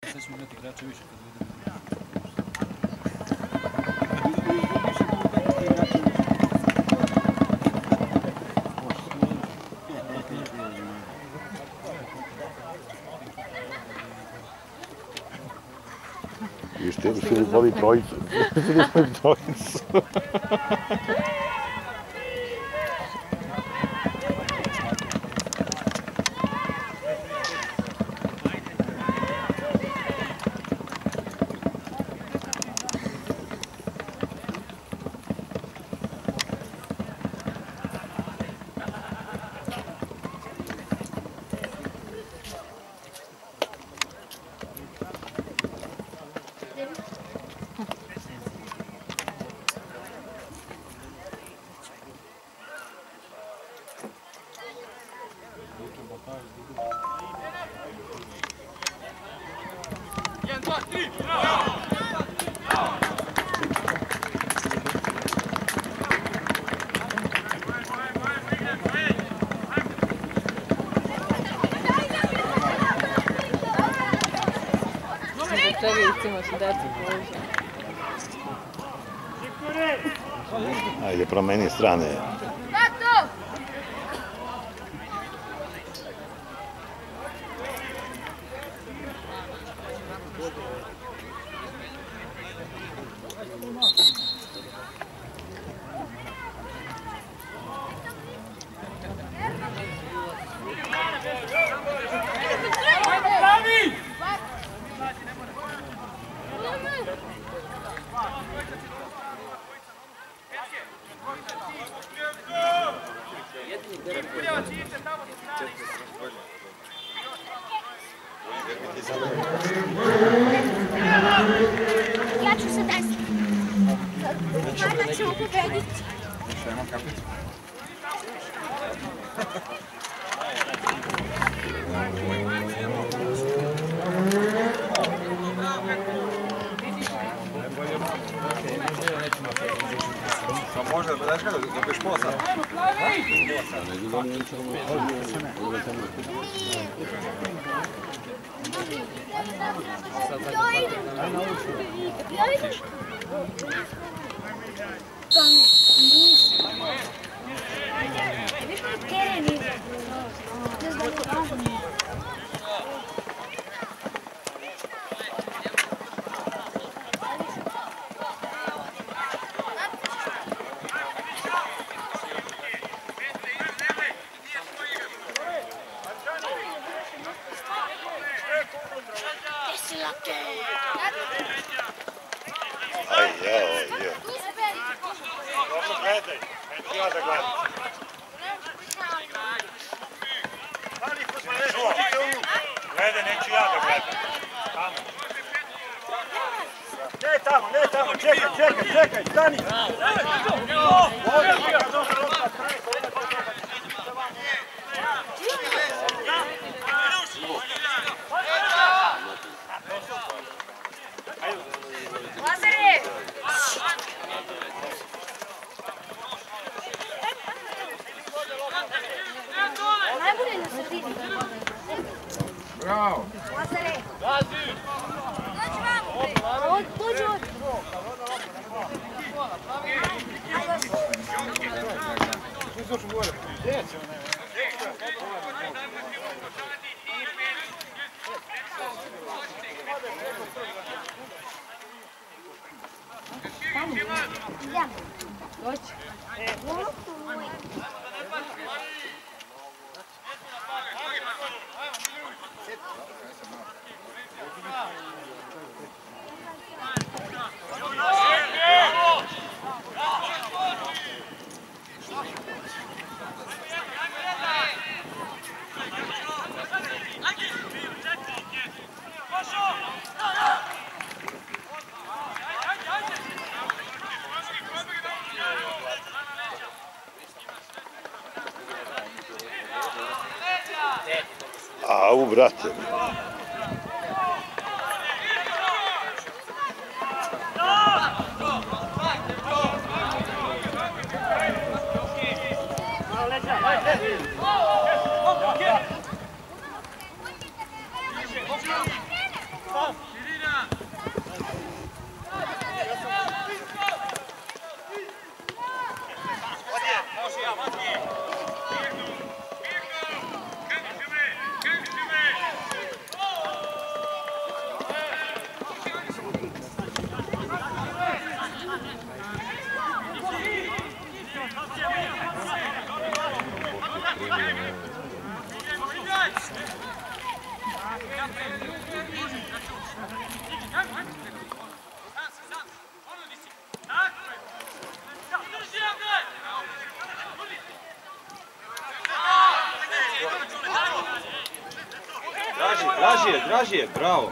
Sad ćemo imati igrača više kad vidimo. I što su lupali trojicu. Ajde, promeni strane. Ja ću se desiti. Kada ćemo pobediti? Što imam kaplicu? Pa možda, znaš kada, dobiješ pola sata. Gledaj, neću ja da gledam. Ne tamo, čekaj, stani! Lazare! Najbolje na sredini. Bravo! Lazare! Dođi ovdje. Idem. Dođi. Au, brate. Stop! dražije, bravo.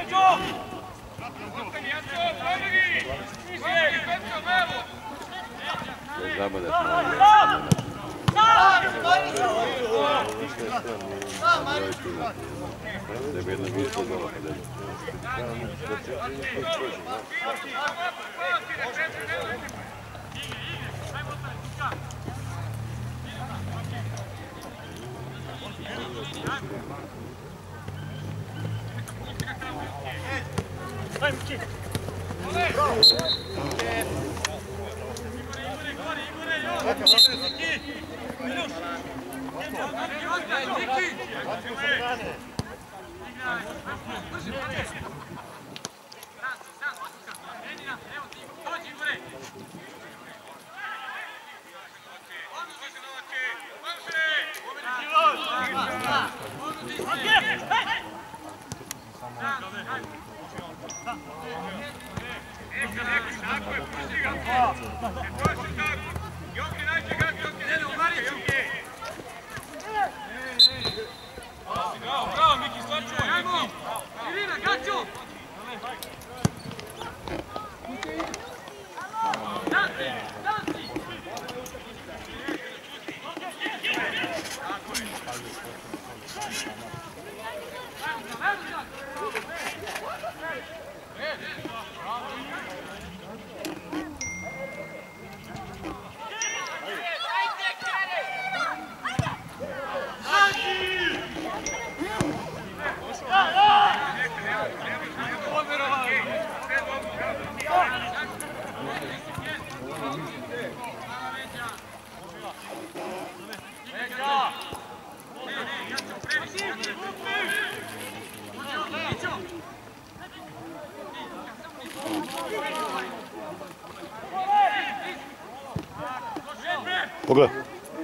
Pogledaj.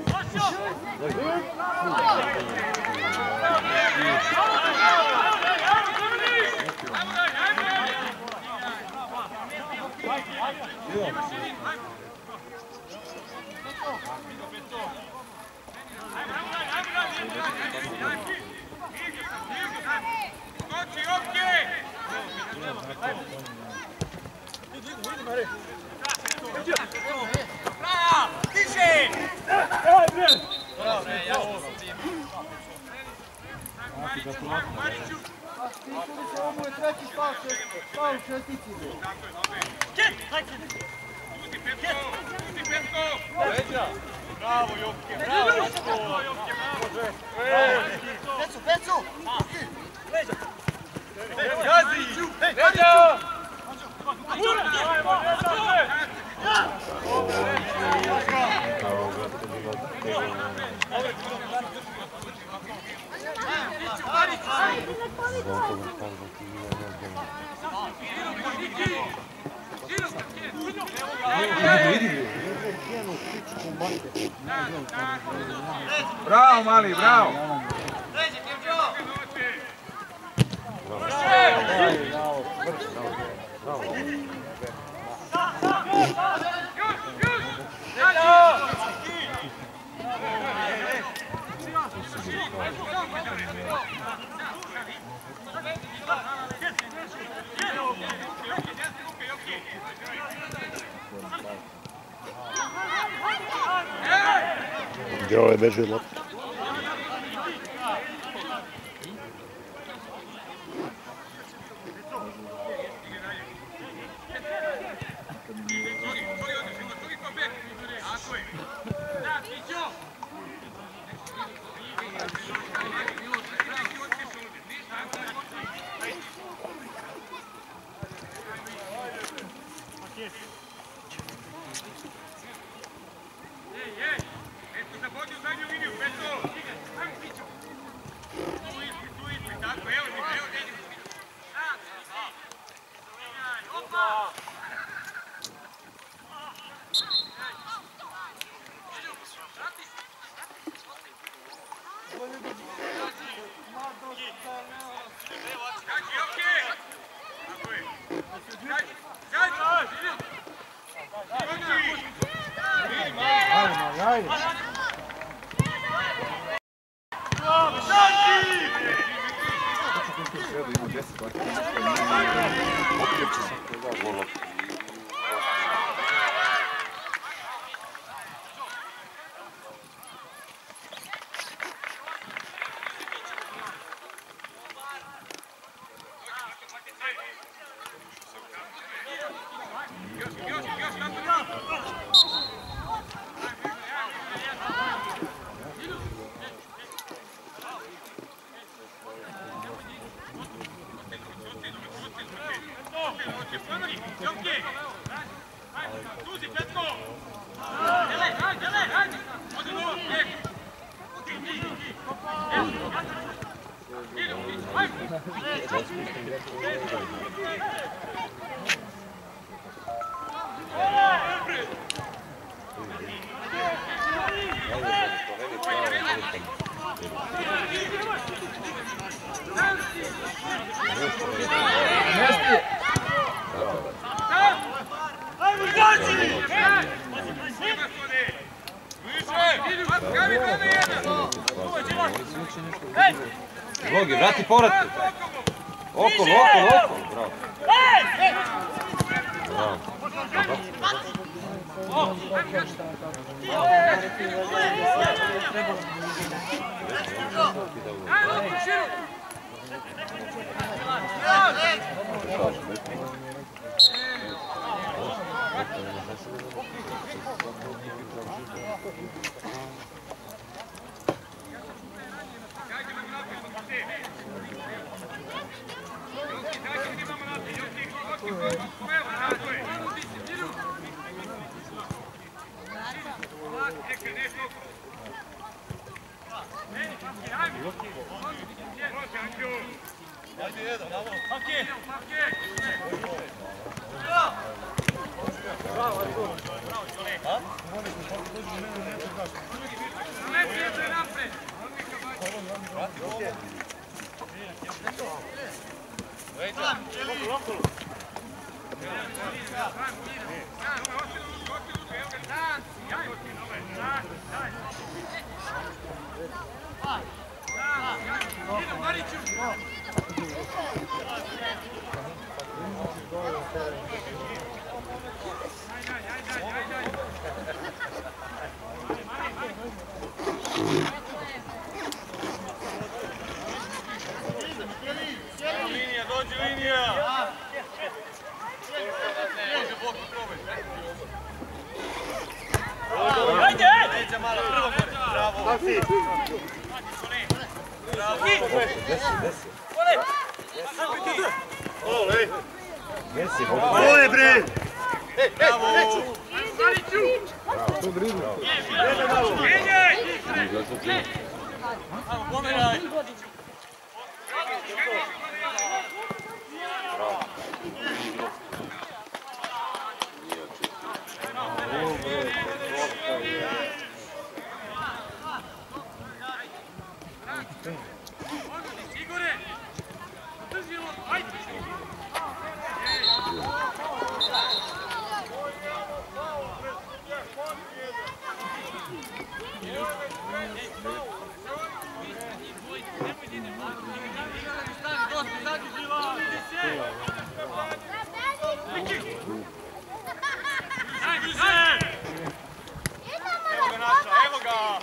Ovo je treći spao čestici. Bravo, Jopke, bravo! Pecu, Pecu! Gazi! Leđa! Bravo, mali, bravo! Gdje ove beže lopte? Logi, vrati povrat. Okolo, bravo. Linija, dođi linija! Može, Bog probaj. Ajde! Neđa malo, prvo gore. Bravo. Bravo. Ole bre! Bravo. Ajmo, pomeraj. Igore! Drži loptu, ajde! Evo ga!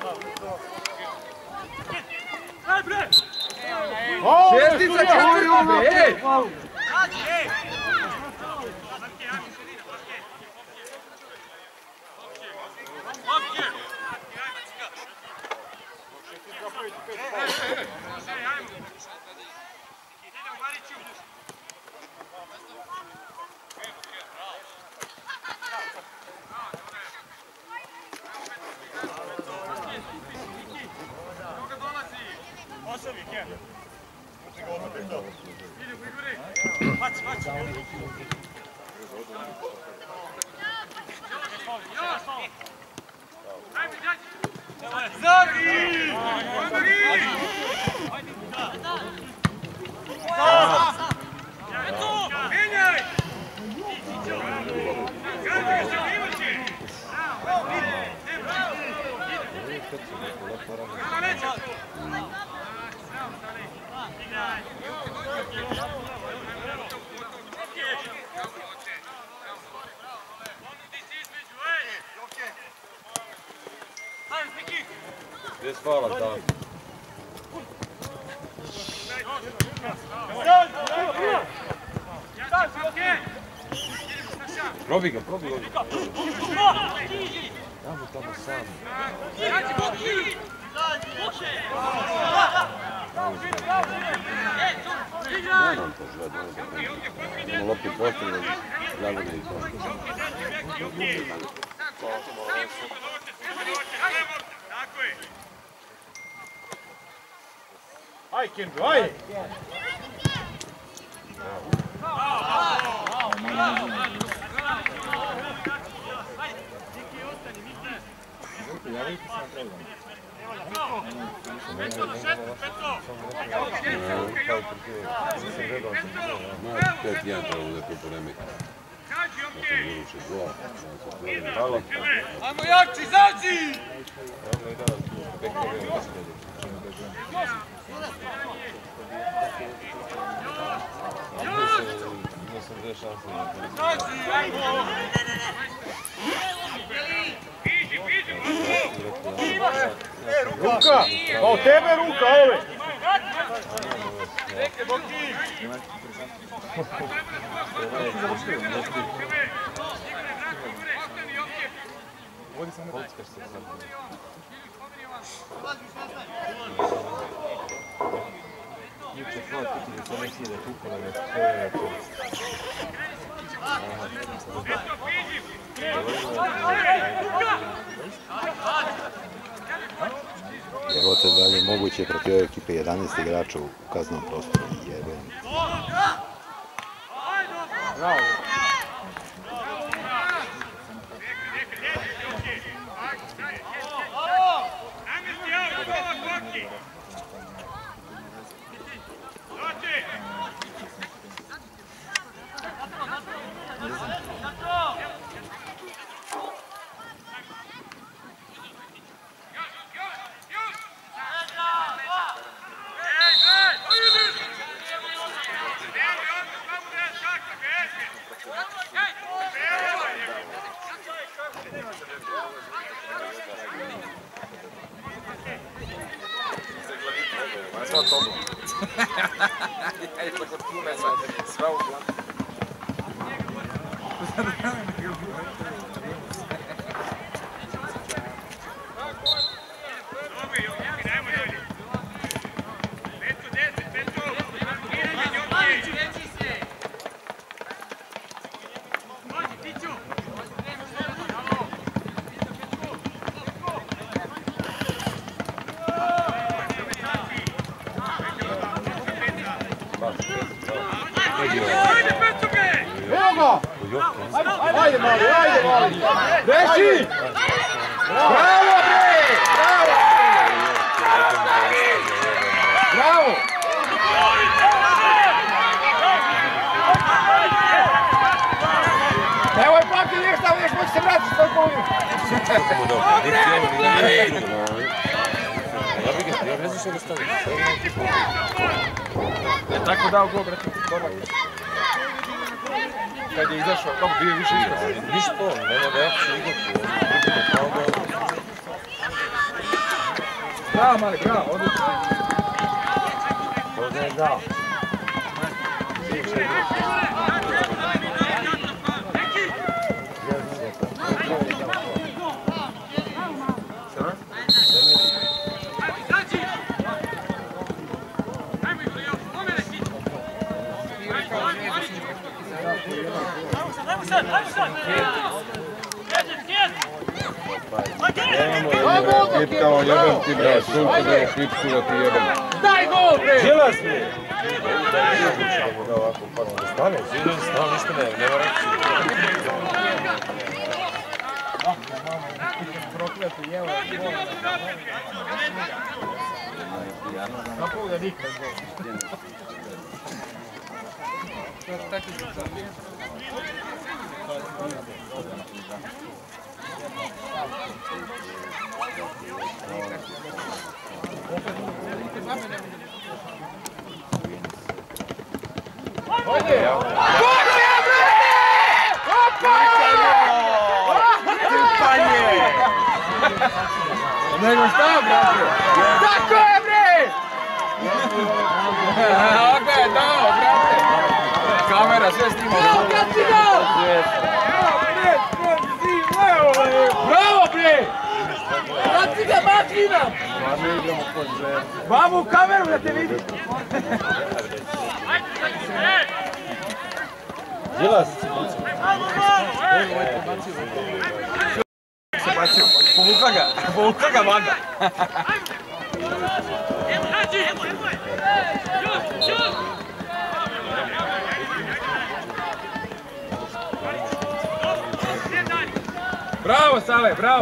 Aj bre! Šestica, četvrta, bre! Bez hvala, da. Probi ga. Tamo sam. Nemam to žele, imamo loptu postavljaju, glavine i to. Aj, Kimbo, aj! Pet jedan treba bude pripremi. Ajmo Jakči, zađi! Ruka! Pa od tebe ruka, ove! Evo te dalje moguće protiv ove ekipe 11 igrača u kaznom prostoru. Jebem. Bravo! Ajde mali! Reši! Bravo bre! Bravo! Evo je plati ništa, vidiš moći se vratiti svoj polju. Tako dao gol, brate, dobar. Kad je izašao, kako bio više igrao? Ništa, nema da ja ću igrati. Bravo, mali, bravo, odlično. To je dao. Klipkao, jebem ti bre, sunce da je klipku da ti jebem. Daj gol bre! Dželas mi! Stane, zidom stane, ništa nema reći. Prokleto, jevo je gol. Napol da nikad gol. Nego šta, brate? Tako je, bre! Ovdje je dao, brate. Kamera sve snima. Bravo, Kacino! Bravo, bre! Baci ga, baci nam! Vamo u kameru da te vidi. Djelas! Povukla ga Vanda. Bravo, Sale, bravo!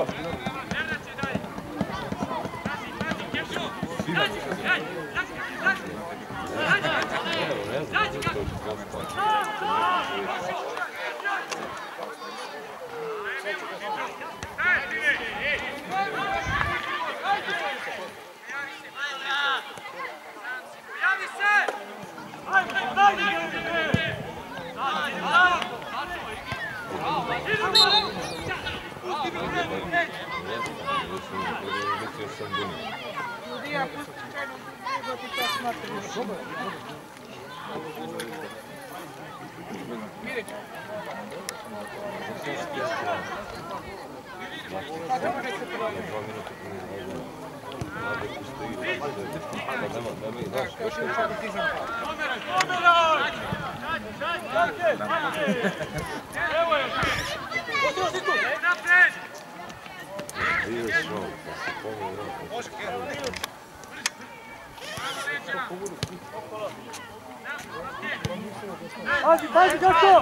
Pazi, pazi, Gačo!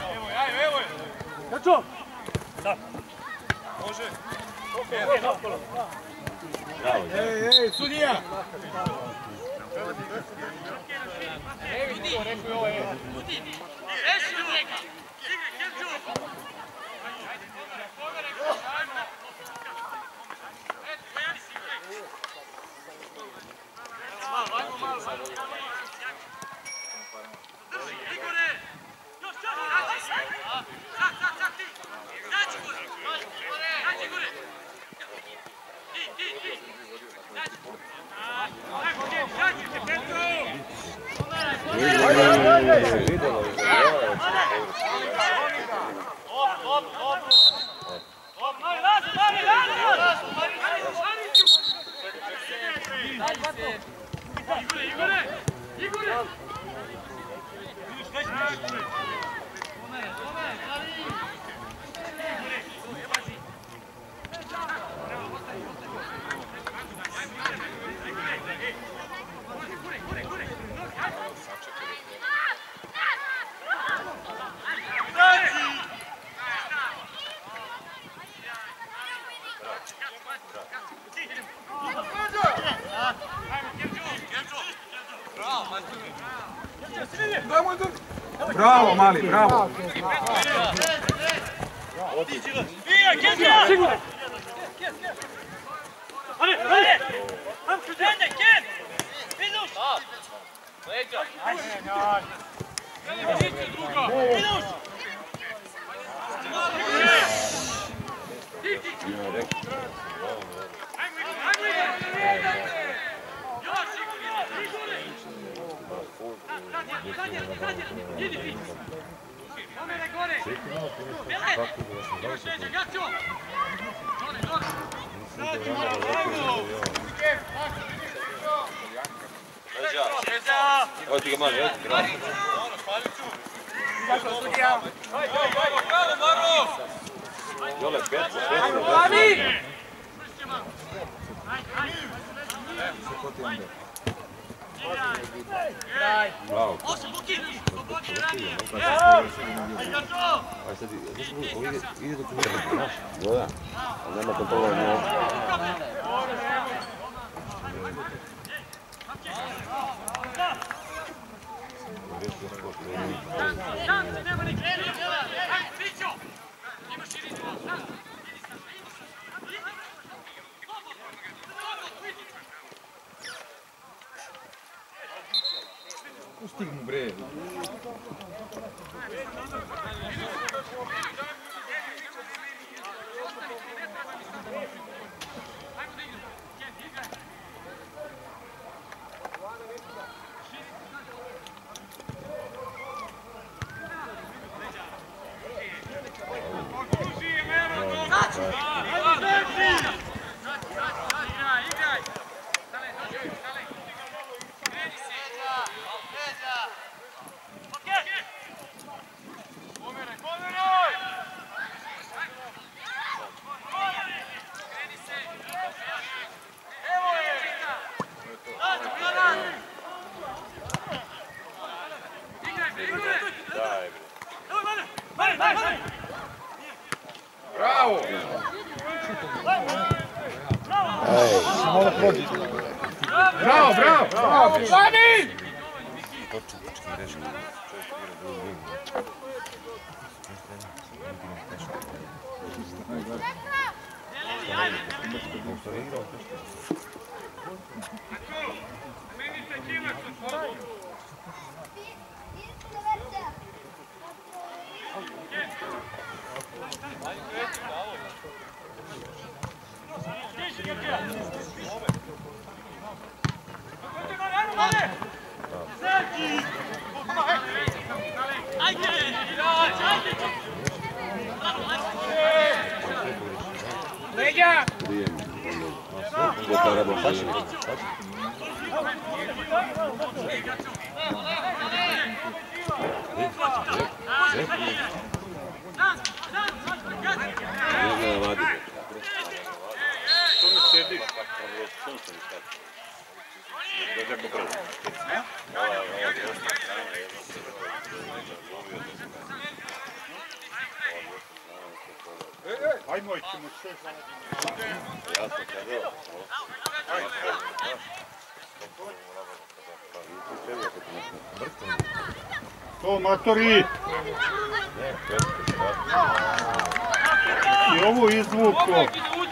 Gačo! Ej, sudija! Bravo, mali, bravo! Evo ti ga mali, evo ti ga mali. Jole, peca, bravo. Aj sad, ide do kuda, znaš? Da, ali nema kontrola ni ovdje. Pusti mu, bre! prođe. Bravo, bravo, bravo! Slavi! Leđa! Ajmo, ćemo sve to, matori! I ovo izvuko.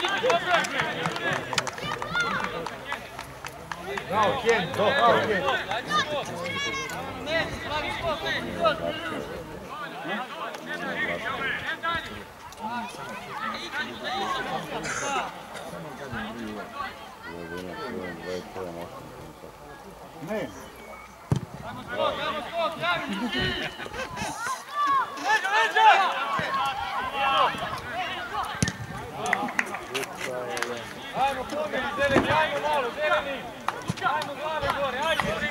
Bravo, Ken, bravo, Ken. Ne. Ajmo pomeri, zeleni, ajmo malo, zeleni! Ajmo glave gore, ajde!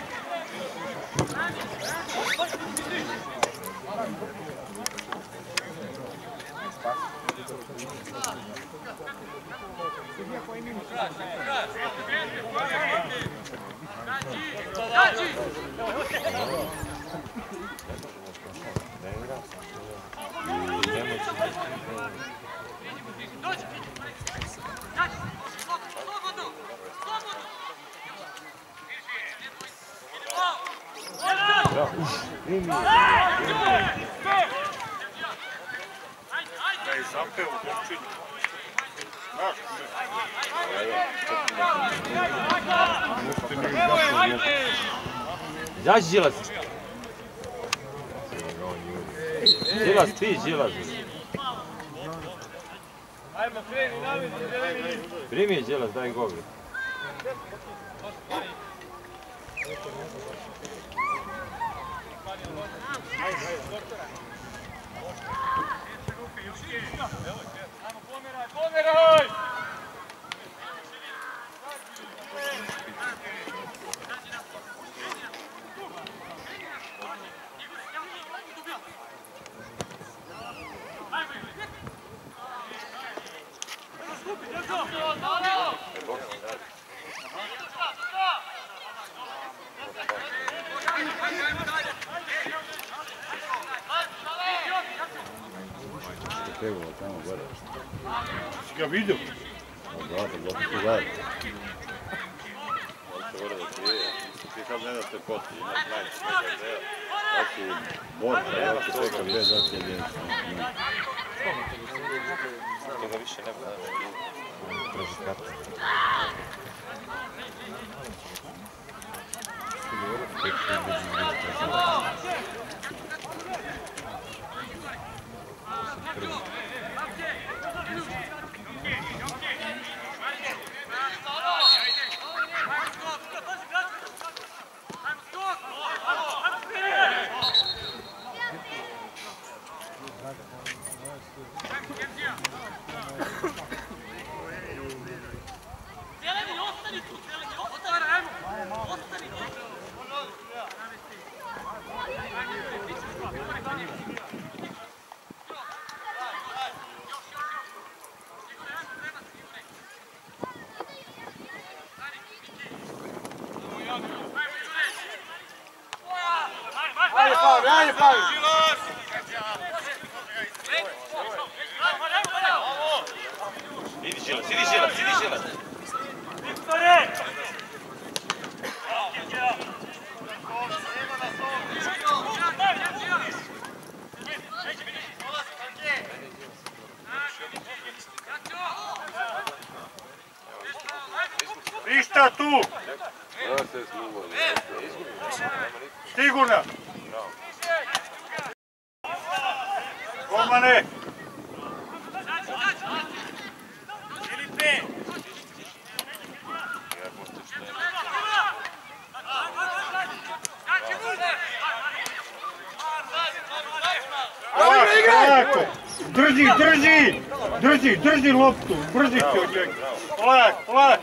Izađi, Đilas! Đilas, ti, Đilas! Ajmo, kreni, navidi, zeleni! Primi, Đilas, daj gol. Ajmo, pomeraj, pomeraj! Trebalo tamo gore. Si ga vidio? Da, zato su gledali. Možete gore da krije. Ti kad ne da ste poti, imaš najče PKB-a. Znači, možda, ja ću PKB dati jedinstvo. Toga više ne bude. Traži kartu. Ajde, Pavi! Idi, Žilas, idi, Žilas, idi, Žilas! Viktore! Ništa tu! Sigurno! Golmane! Tako! Drži loptu, brzi ti od njega. Polak!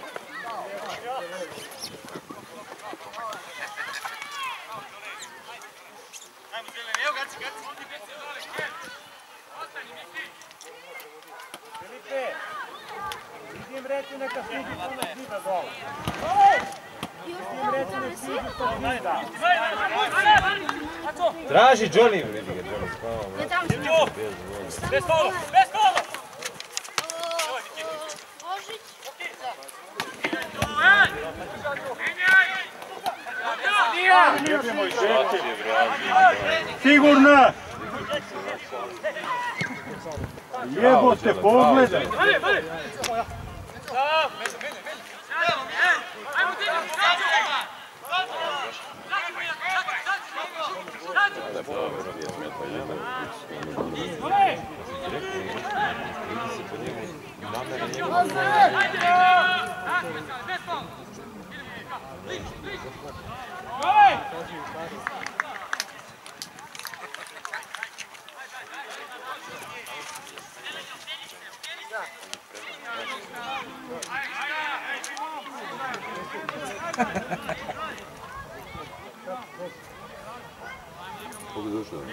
Idem reći neka stiži puno zida dole. Idem reći ne stiži to zida. Traži Johnny, vidi ga Johnny. Bez kola! Sigurno! Jebote, pogledaj! Kako je došao?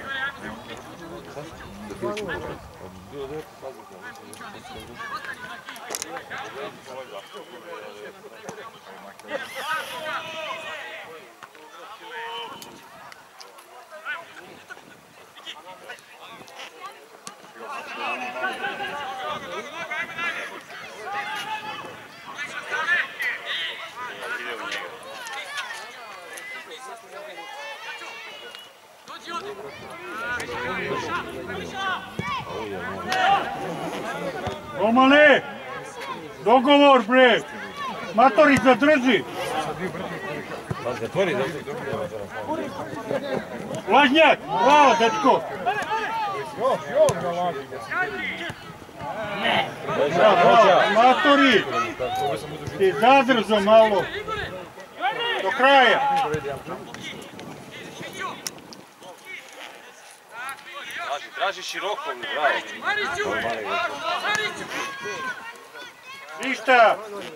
Golmane! Dogovor, bre! Matorica, drži! Zatvori, Lažnjak! Bravo, dečko! Matori! Ti zadrzo malo! Do kraja! Traži široko, bravo. Ništa!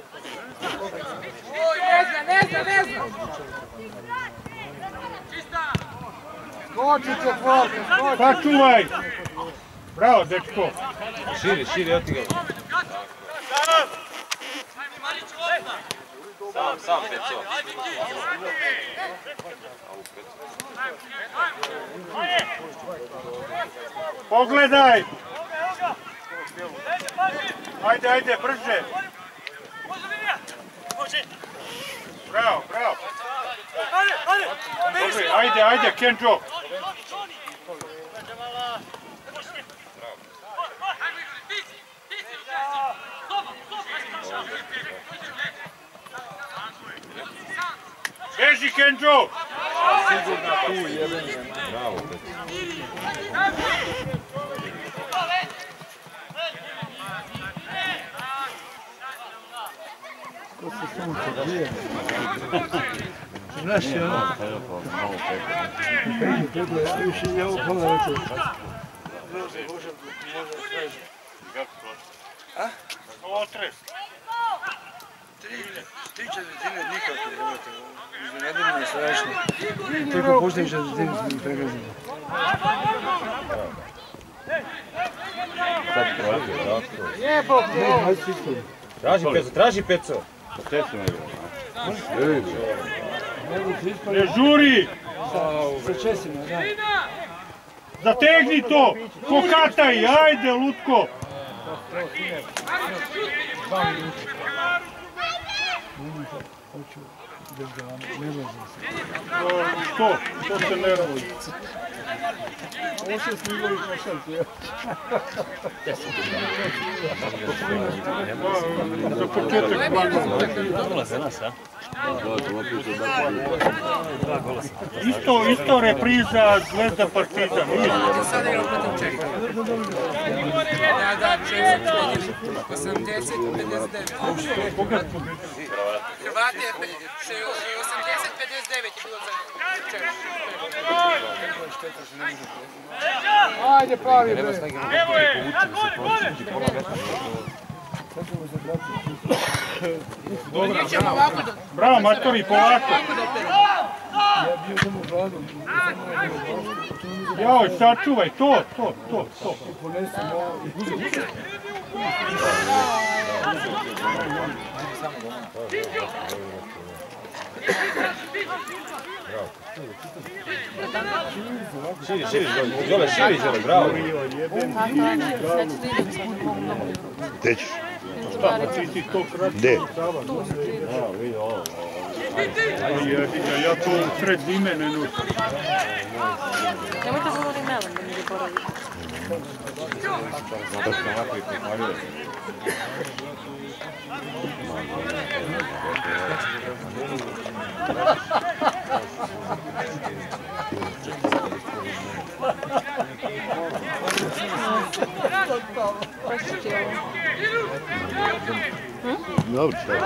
Ne zna! Skoči četvorka, skoči! Pa čuvaj! Bravo, dečko! Širi, oti ga. Sam, Peco. Pogledaj! Ajde, brže! Bravo! Dobre, ajde, Kenjo! Beži, Kenjo! Sigurno tu jeben je. Bravo, Peco. Ko se sunce grije. Znaš je ono? Više je ovo pola rekao. Otres! 3/4 nikako, jebate. Iznenadilo me strašno. Toliko pošteni 4 smo pregazili. Sad prolazi, tako. Lijepo! Traži Peco. Pa te se ne igra. Ne žuri! Sa Česima, da. Zategni to! Pokataj, ajde, lutko! 2 minuta. Hoću Što? Što se nervuje? Ovo se smigovi košarke. Za početak Gola za nas, a? Isto repriza Zvezda Partizan. Sad igram protiv Čeka. Da, 80-59. Hrvati je 80-59 je bilo za Čeka. Ajde, plavi bre. Evo je! Bravo, matori, polako. Ja bio tamo u Vladu. Joj, sačuvaj, to. Ponesi malo. Širi, bravo. Gde ćeš? Šta, pa ti to krati? Gde? Ja to u sred zime ne nosim. Nemojte govori melon da mi je poravi. Zato što ovako i prihvaljuje. Dobro, šta je?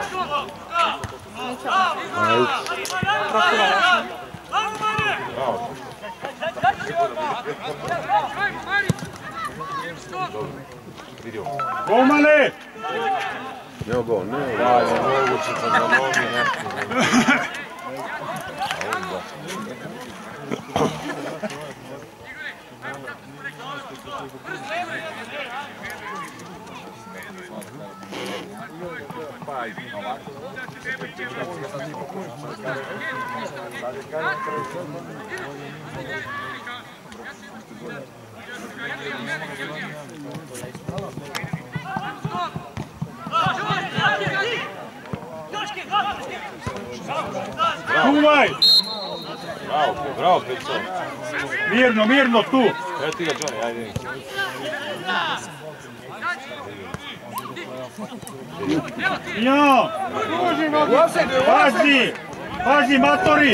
Golmane! Neo gol, ne moguće pa da lomi neko. Čuvaj! Bravo, Peco. Mirno, tu! Evo ti ga, Johnny, ajde. Jo! Pazi, matori!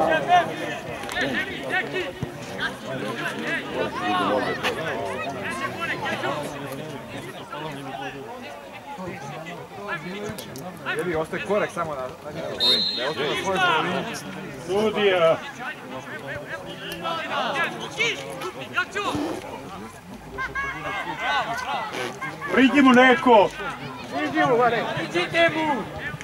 Jebi, ostaje korak samo na njega ovim. Da je ostaje na svojoj polovini. Sudija! Priđi mu neko! Idite mu!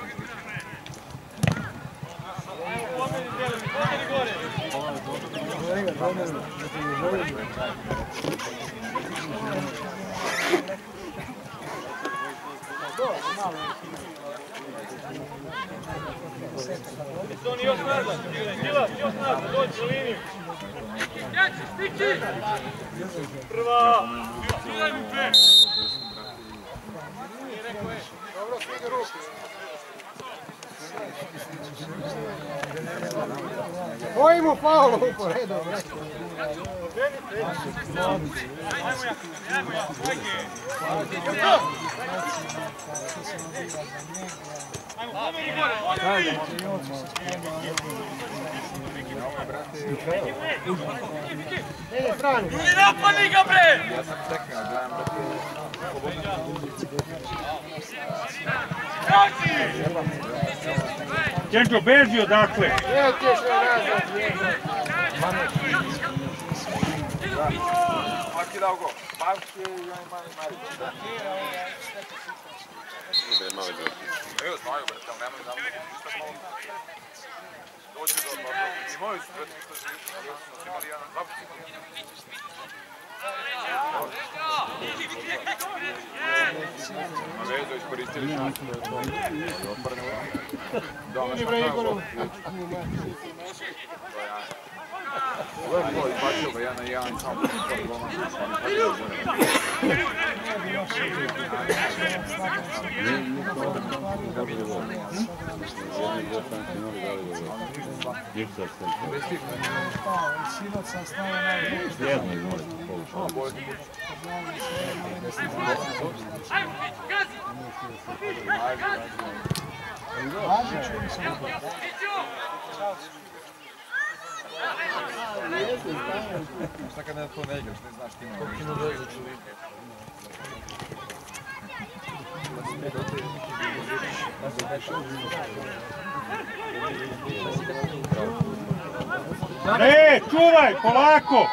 Još nazad, još nazad, dođi u liniju. Prva! Dobro, stigne ruku. Koji mu faul uporedom, rekao. Napadi ga bre! Ja sam tekao, gledam Čenčo, beži odakle! Nećeš nazad, Maki dao go. Maki i onaj Marić. Evo, znaju, bre, tamo nemoj znam. Dođu do imaju su pred što imali jedan, dva puta imali. A vezo iskoristili šansu da je otvoreno. Doma što pravo. Ovo je gol, izbacio ga 1-1, samo Sinoć sam stavio najbolji. Jedno izvolite, polučalo. Šta kad ne to ne igraš, ne znaš ti ima. Koliko ima veze čovjek? Ne, čuvaj, polako!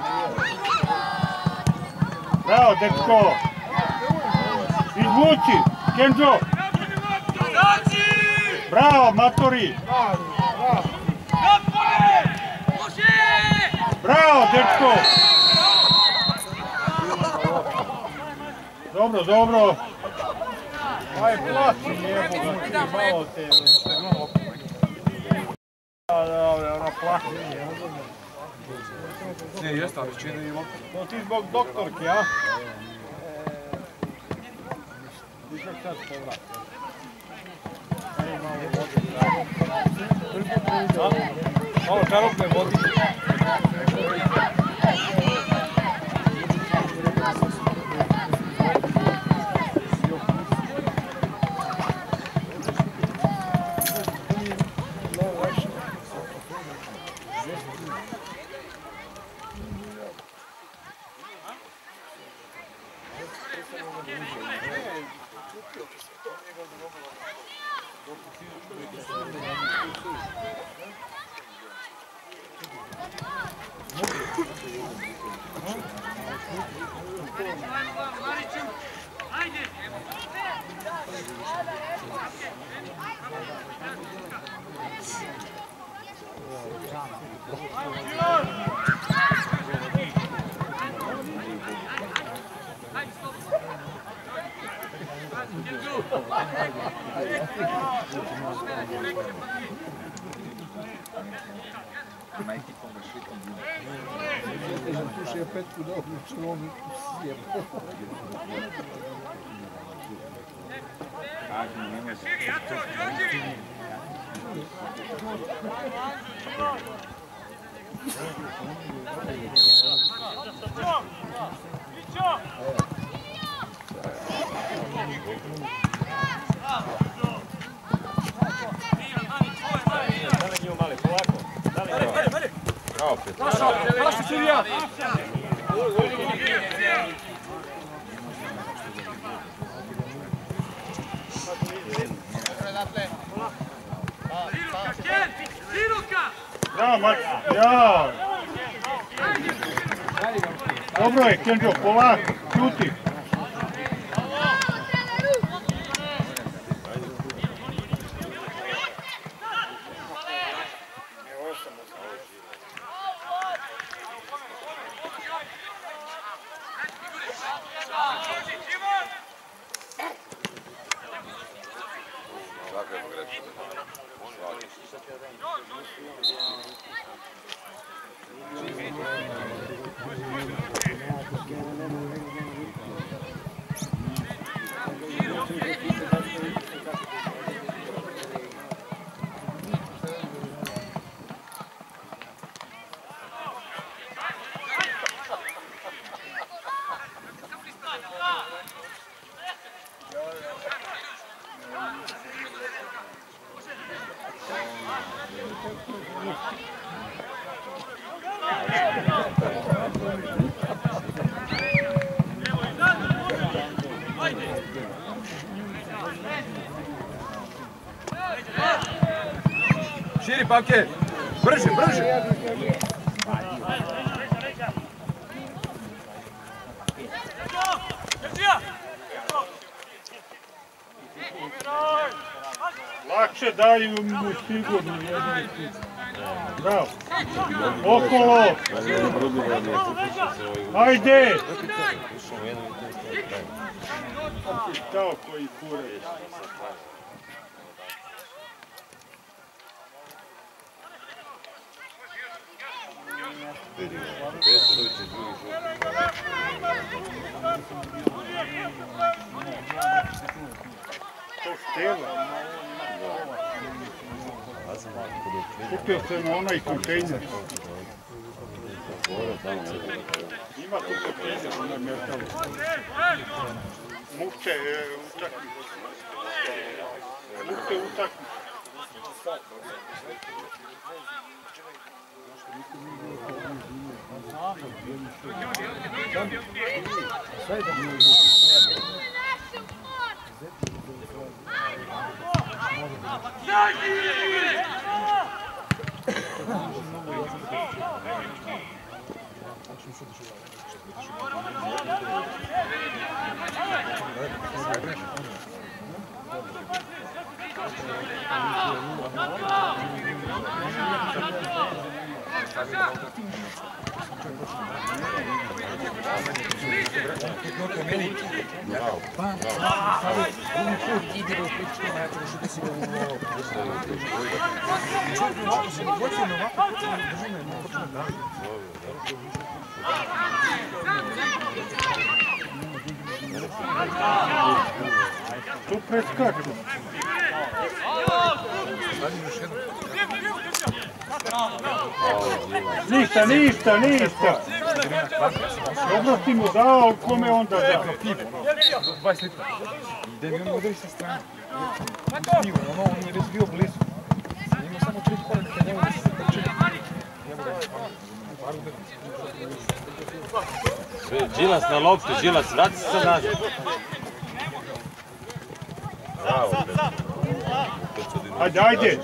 Bravo, dečko! Izvuci, Kenzo! Bravo, matori! Bravo, dečko! Dobro, dobro! Aj, plaći njemu, malo te... Ona plaća. Ne, jeste, ali čini i loptu. To ti zbog doktorke, a? Viš jak sad povrat. Malo čarobne vodi. Puši je petku da obično on sjeba. Bravo, Petar. Zašto ću ja? Bravo, Max! Ja! Dobro je, Kenzo, polako, čuti! Širi paket! Brže, brže! Lakše daju mu sigurno jednu kuću. Bravo. Okolo. Ajde. Kao koji kure. hotela. Kupio sam onaj kontejner. Ima tu kontejner, onaj metal. Mukte utakmice. Mukte utakmice. Tu preskaču. Ništa. Dobro si mu dao, kome onda dao? 20 litra. Gdje mi on udari sa strane. Pivo, on je već bio blizu. Ima samo 3 koraka, njemu da se počeli. Đilas na loptu, Đilas, vrati se sad nazad. Bravo, Ajde.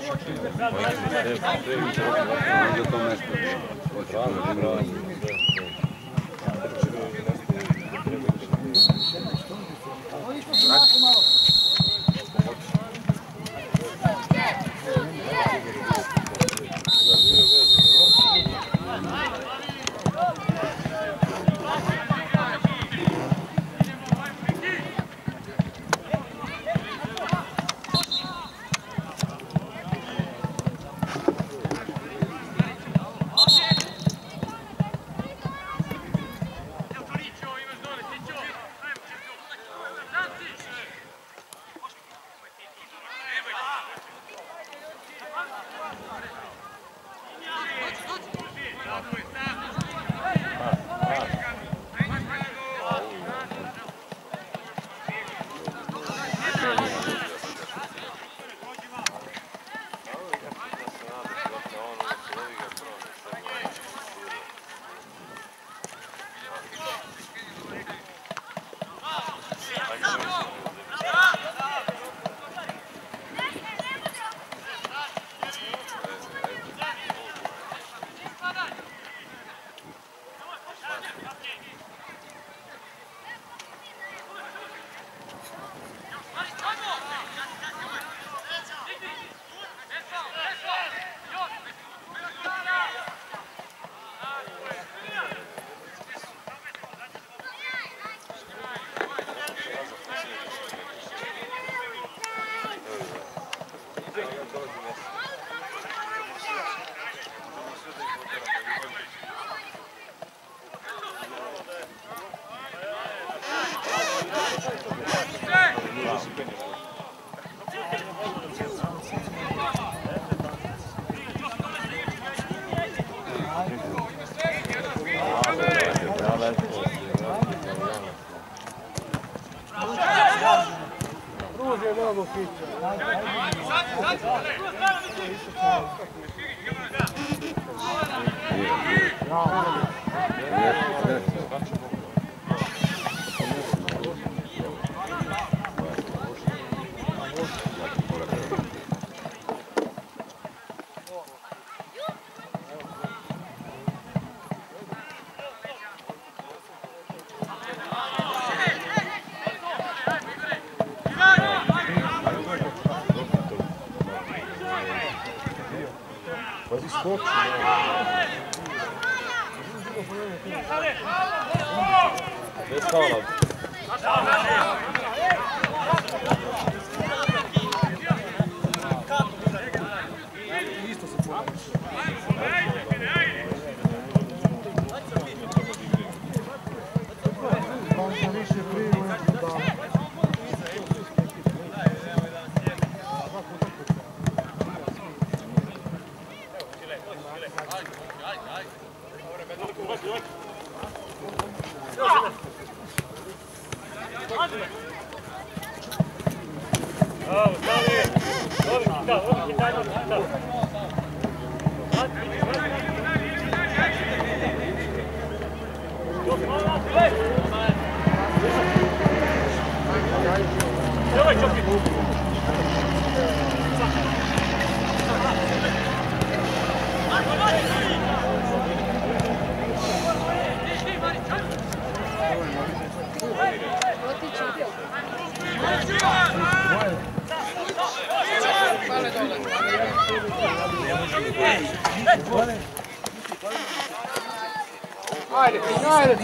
Ajde, ajde,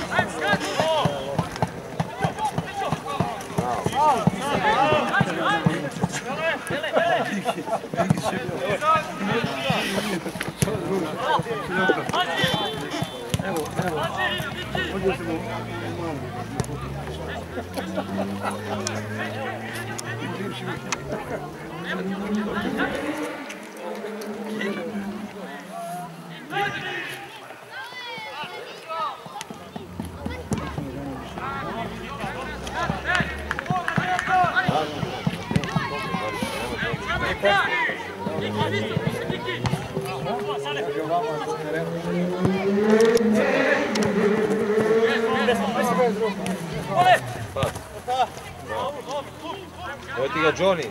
Evo ti ga Johnny.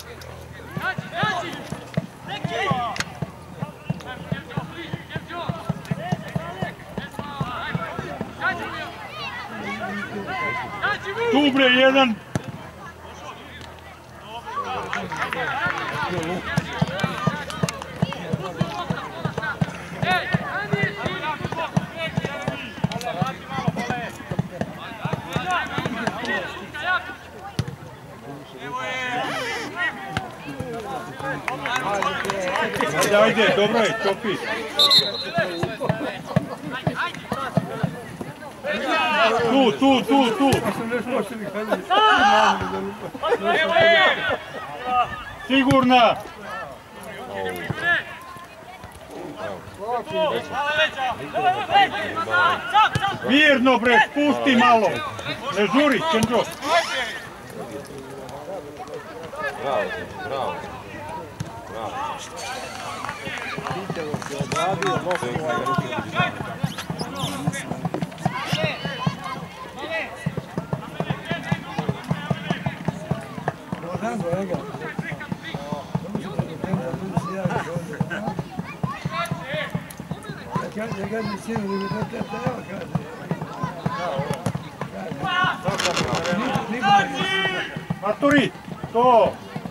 Tu bre, jedan. Ajde, dobro je, Čopi. Tu. Sigurna. Mirno bre, spusti malo. Ne žuri, Kenđo. Bravo. Arturi, to.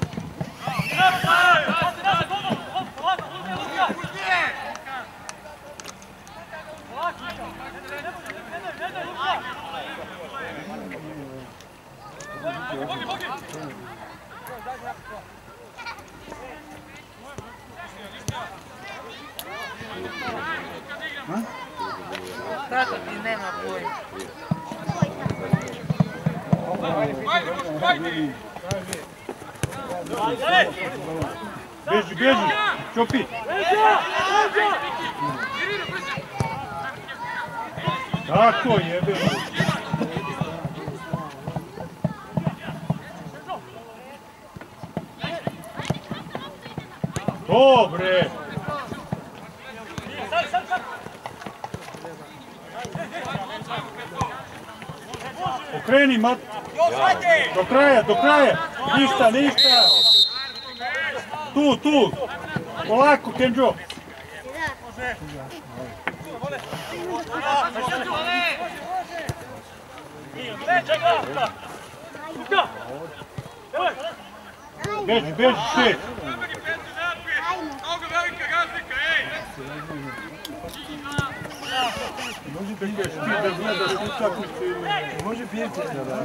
Tata ti nema pojma. Beži, Čopi. Tako jebe. Dobre. Okreni, Mat. Do kraja. Ništa. Tu. Polako, Kenđo. Beži, šest. Može pijeti.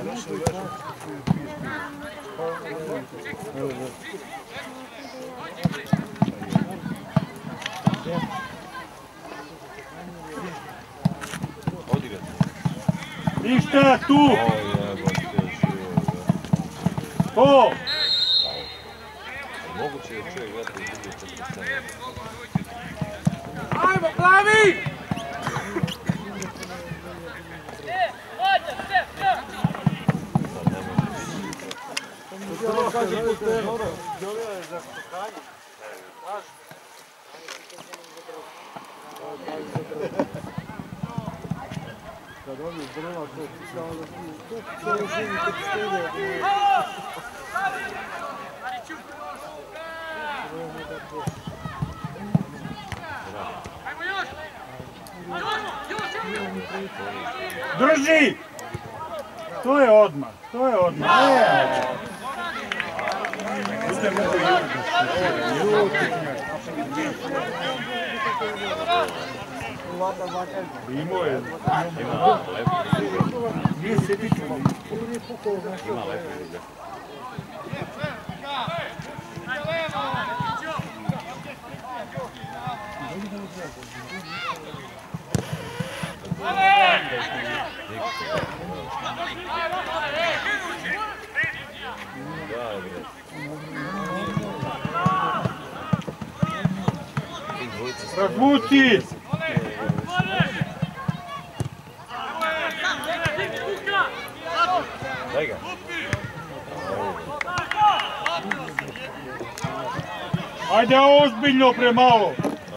Ništa, tu. To. Moguće je čovjek gledati i druge 47. Ajmo, plavi! kaže pošteno. Đolija je za skakanje. Kad oni drva, to ti kao da tu živi kad stelje. Drži! To je odmah, to je odmah. Imao je. Nije se bitno. Ima lepo ide. Razvuci! Daj ga. Ajde ozbiljno premalo!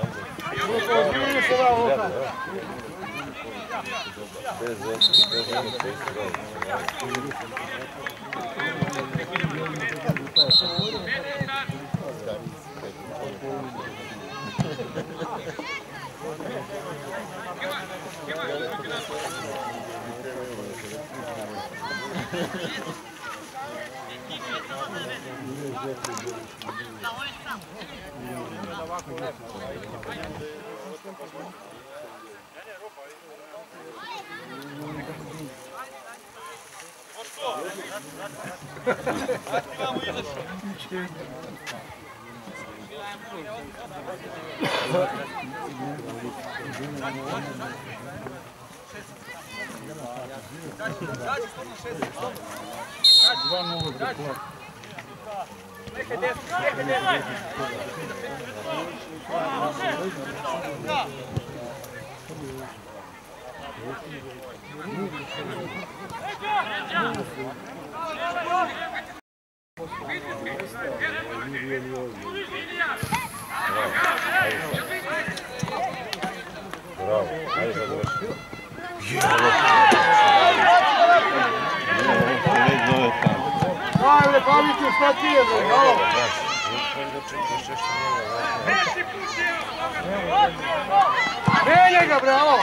Bravo, ajde sad vrši. Ajde, Paviću, šta ti je, bravo! Menjaj ga, bravo!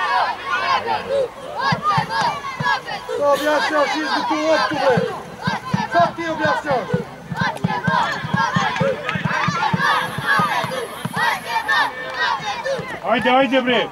Što objašnjaš, izbi tu loptu, bre! Što ti objašnjaš? Ajde, ajde, bre!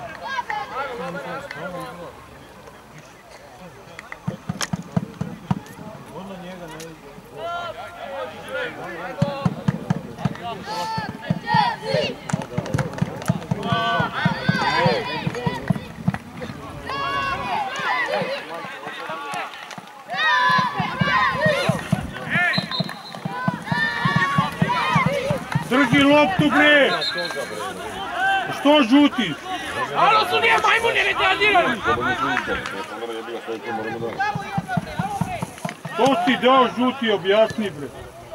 Drži loptu, bre! Što žutiš? Alo su nije majmuni retardirani! To si dao žuti, objasni, bre.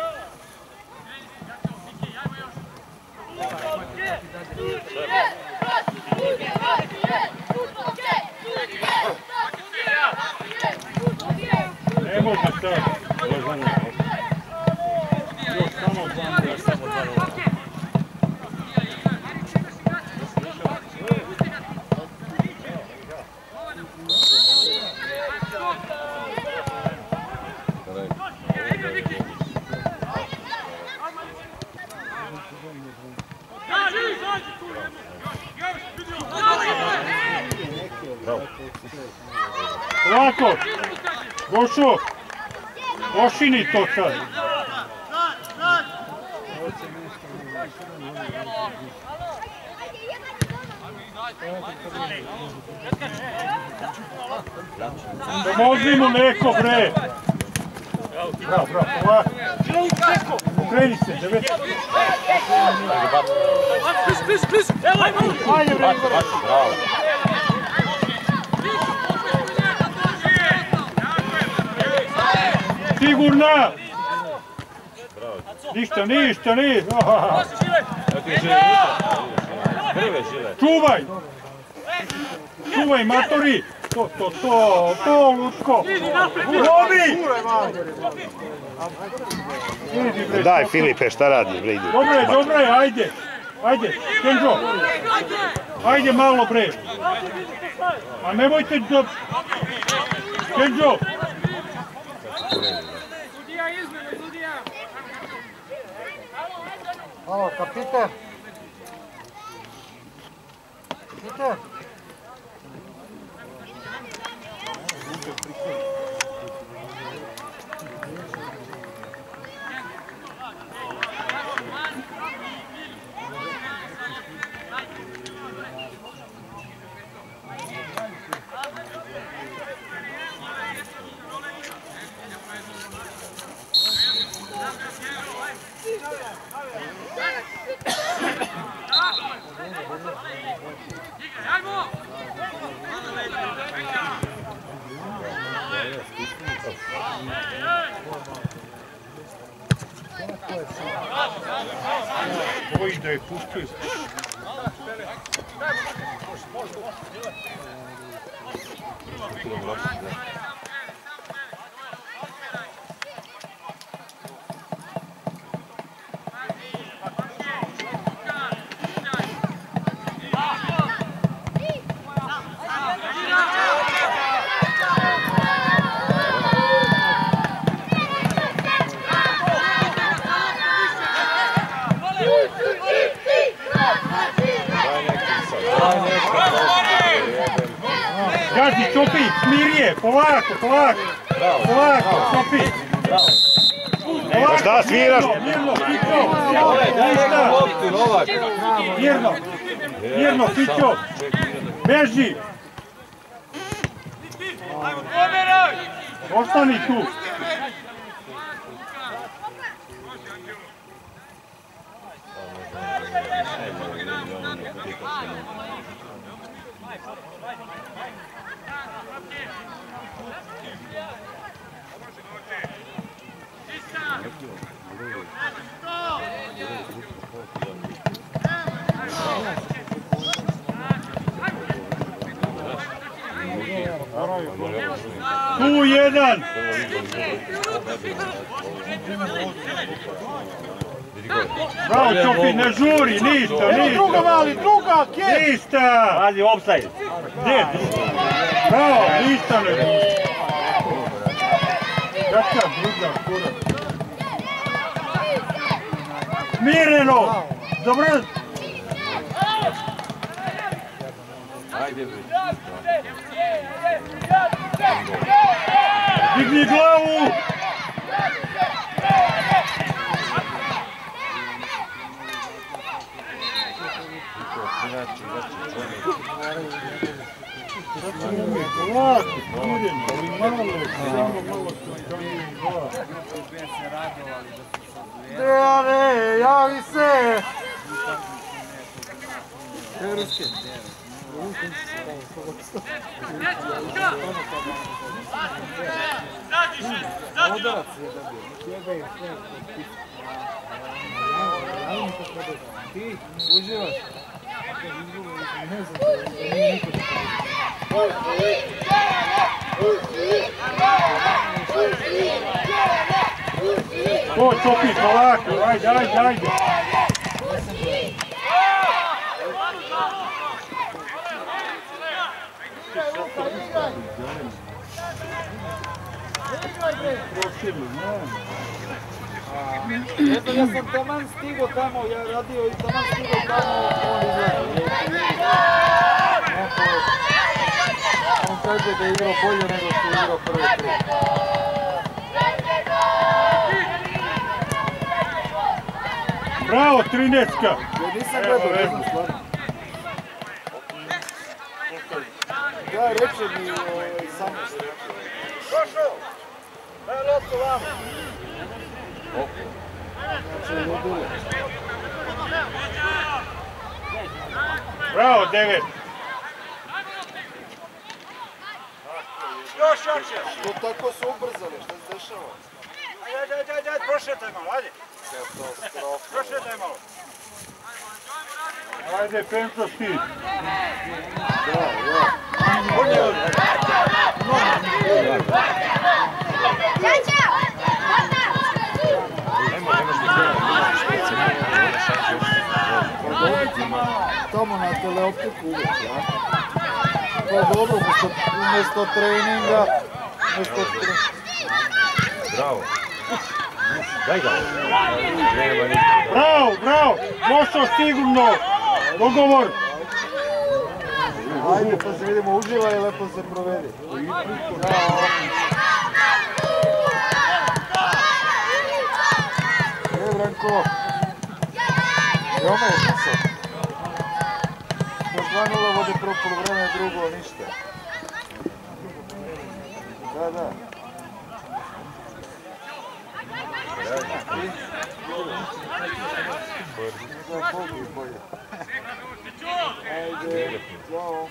Ne može sad. Još samo dva. Lako! Gošo! Ošini to sad! Pomozi mu neko, bre! Bravo, bravo, ovako! Okreni se, devet! Ajde, bre! Bravo! Sigurna! Ništa. Čuvaj! Čuvaj, matori! To, Lučko! Lovi! Daj Filipe, šta radi, bre, idi. Dobro je, ajde, Kenđo! Ajde malo, bre! A nemojte da... Kenđo! Malo, kapiter! Kapiter! Bojiš da je pustio. Gazi, Čopi, smirije, polako, Čopi. Pa šta sviraš? Mirno, Fićo, beži. Ostani tu. Tu jedan! Bravo Čopi, ne žuri, ništa! Druga mali, druga, kje? Ništa! Pazi, offside. Gdje? Bravo, ništa ne žuri. Kakva druga, kurac. Smireno! Dobro! Digni glavu! Dejane, javi se! Ti uživaš? O, Čopi, polako, ajde. Eto, ja sam taman stigo tamo, ja radio i taman stigo tamo, on izgleda. On kaže da je igrao bolje nego što je igrao prvi tri. Bravo, Trinecka! Ja nisam gledao, ne znam stvarno. Da, reče mi samo se. Došao! Daj loptu vam! Bravo, 9! Što tako su ubrzali, što se dešava? Ajde, prošetaj malo, ajde. Još jedaj malo. Ajde, Penco, ti. Tamo na teleoptiku uvijek, ja? To je dobro, umjesto treninga, Bravo. Daj ga. Bravo, bravo, pošao sigurno. Dogovor. Ajde, pa se vidimo, uživaj i lepo se provedi. Branko. Jome, nisam. Do 2:0 vode prvo polovreme, drugo ništa. Da. Ajde, ćao.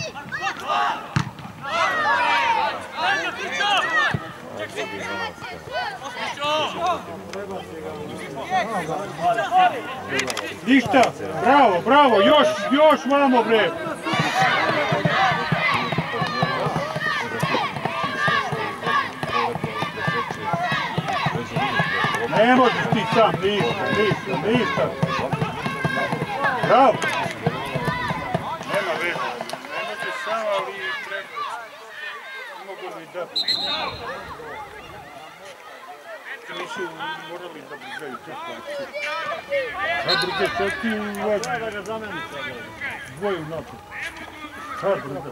Ništa, bravo, bravo, još vamo bre. Ne možeš ti sam, ništa. Bravo. Nema veze, ne može sam, ali treba. Mogu mi dati. Nisu morali da bugaju to pa. Sad druge četki uvađu. Treba ga zameniti sada. Dvoju napad. Sad druge.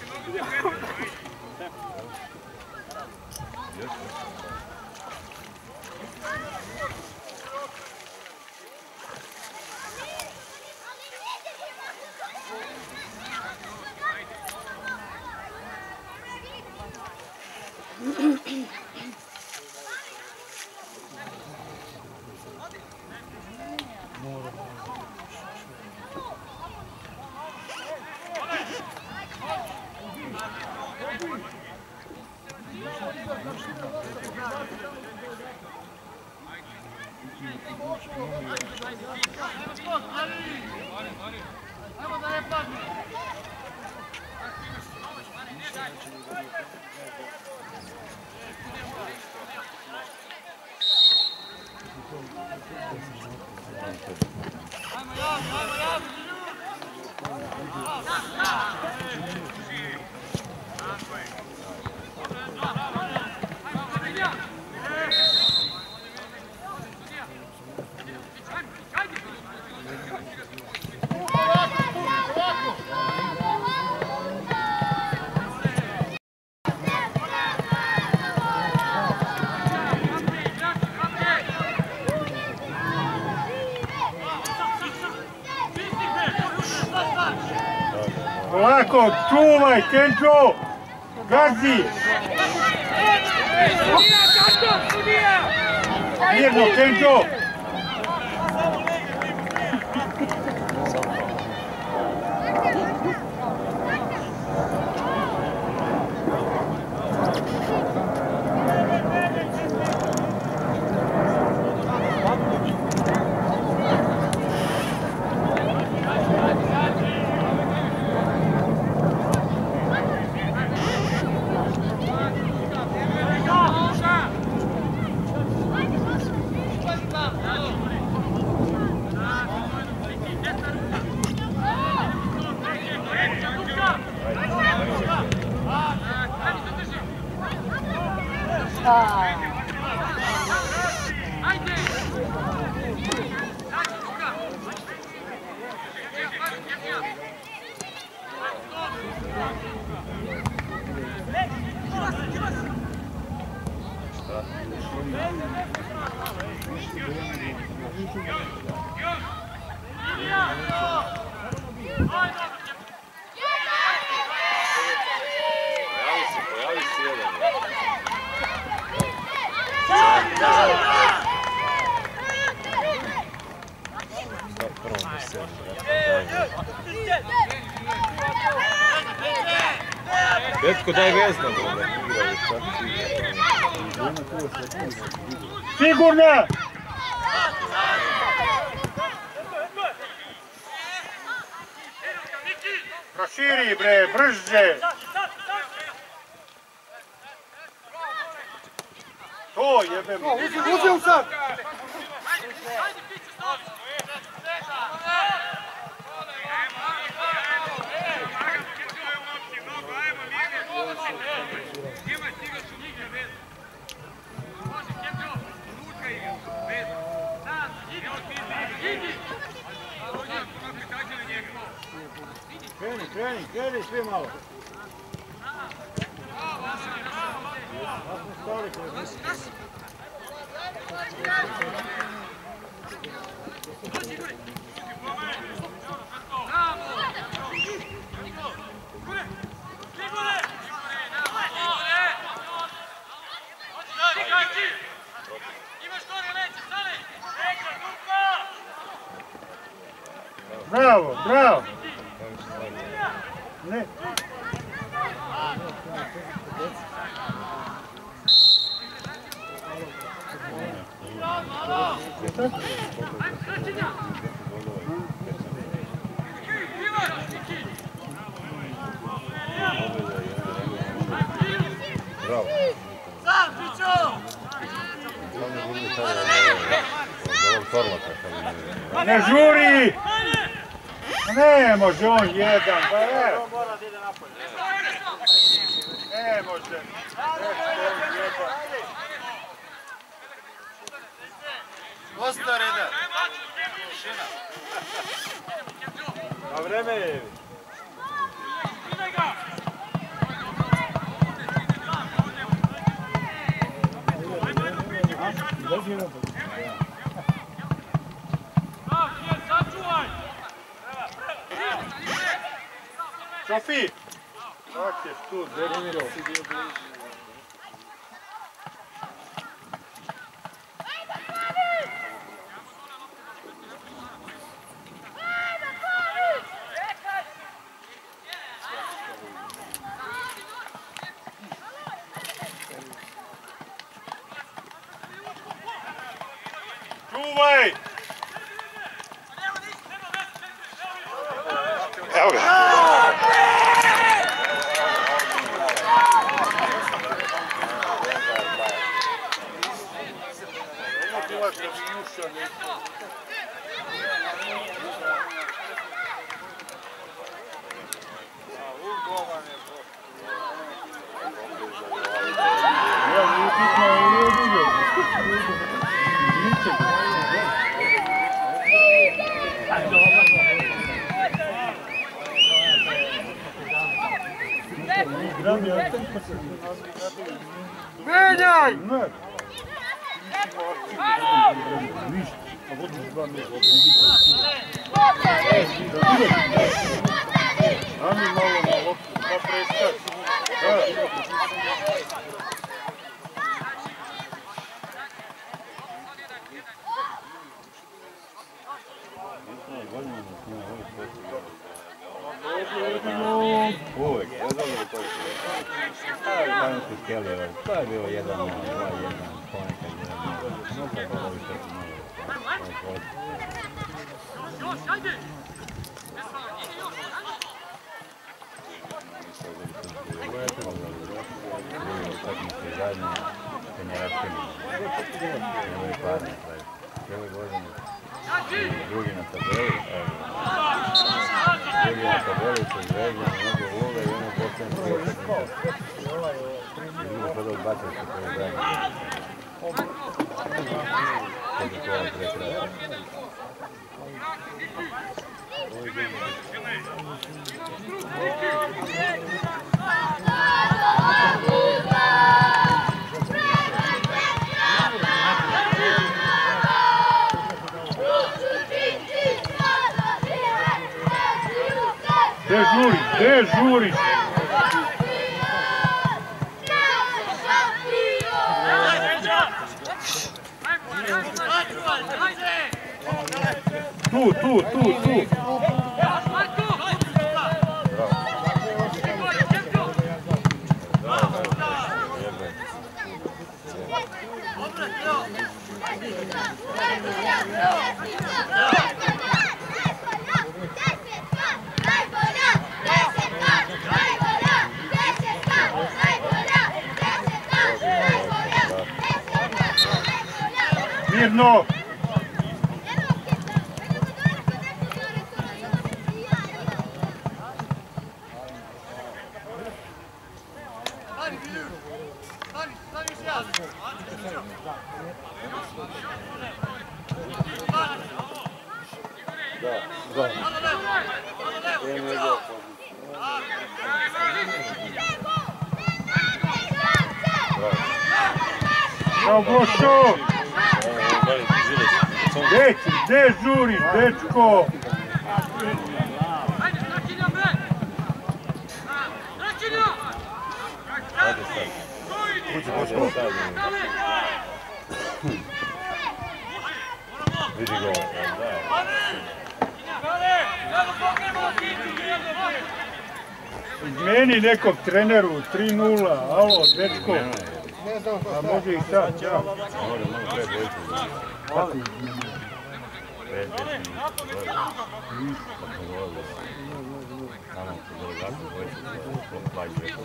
Polako, čuvaj, Kenčo! Gazi! Mirno, Kenčo! Betko, daj vezno, Sigurno! Proširi bre, brže! To jebem! Uzi u sad! Kreni svi malo. Bravo, bravo! Ne. Bravo. Ne žuri! Ne može on jedan, pa evo. Ne može. Dosta reda. A vreme je. Sofi! Kak ćeš tu, Derimiro? Čuvaj! Evo ga! Menjaj! Ne. Ništa. A vodiš 2 mjesta. Ani malo na loptu, pa preskači. Uvijek, ja znam da to je. Tamo su skeli, to je bilo 1-0, 2-1, ponekad 1-0. Možda je bilo više drugi na tabeli, su Zvezda, mnogo uloga i ono postavljeno sve utakmice. I drugo kada odbacaju se koje zadnje. Kada to je prekrasno. Gdje žuriš? Tu. Mirno! Bravo, Gošo! Deci, gdje žuriš, dečko? Vidi go. Izmeni nekog treneru, 3-0, alo, dečko. A može i sad, ja. Može, malo pre dvojicu. Kako izmeni? Tamo se dole gasi dvojicu, plaći rekao.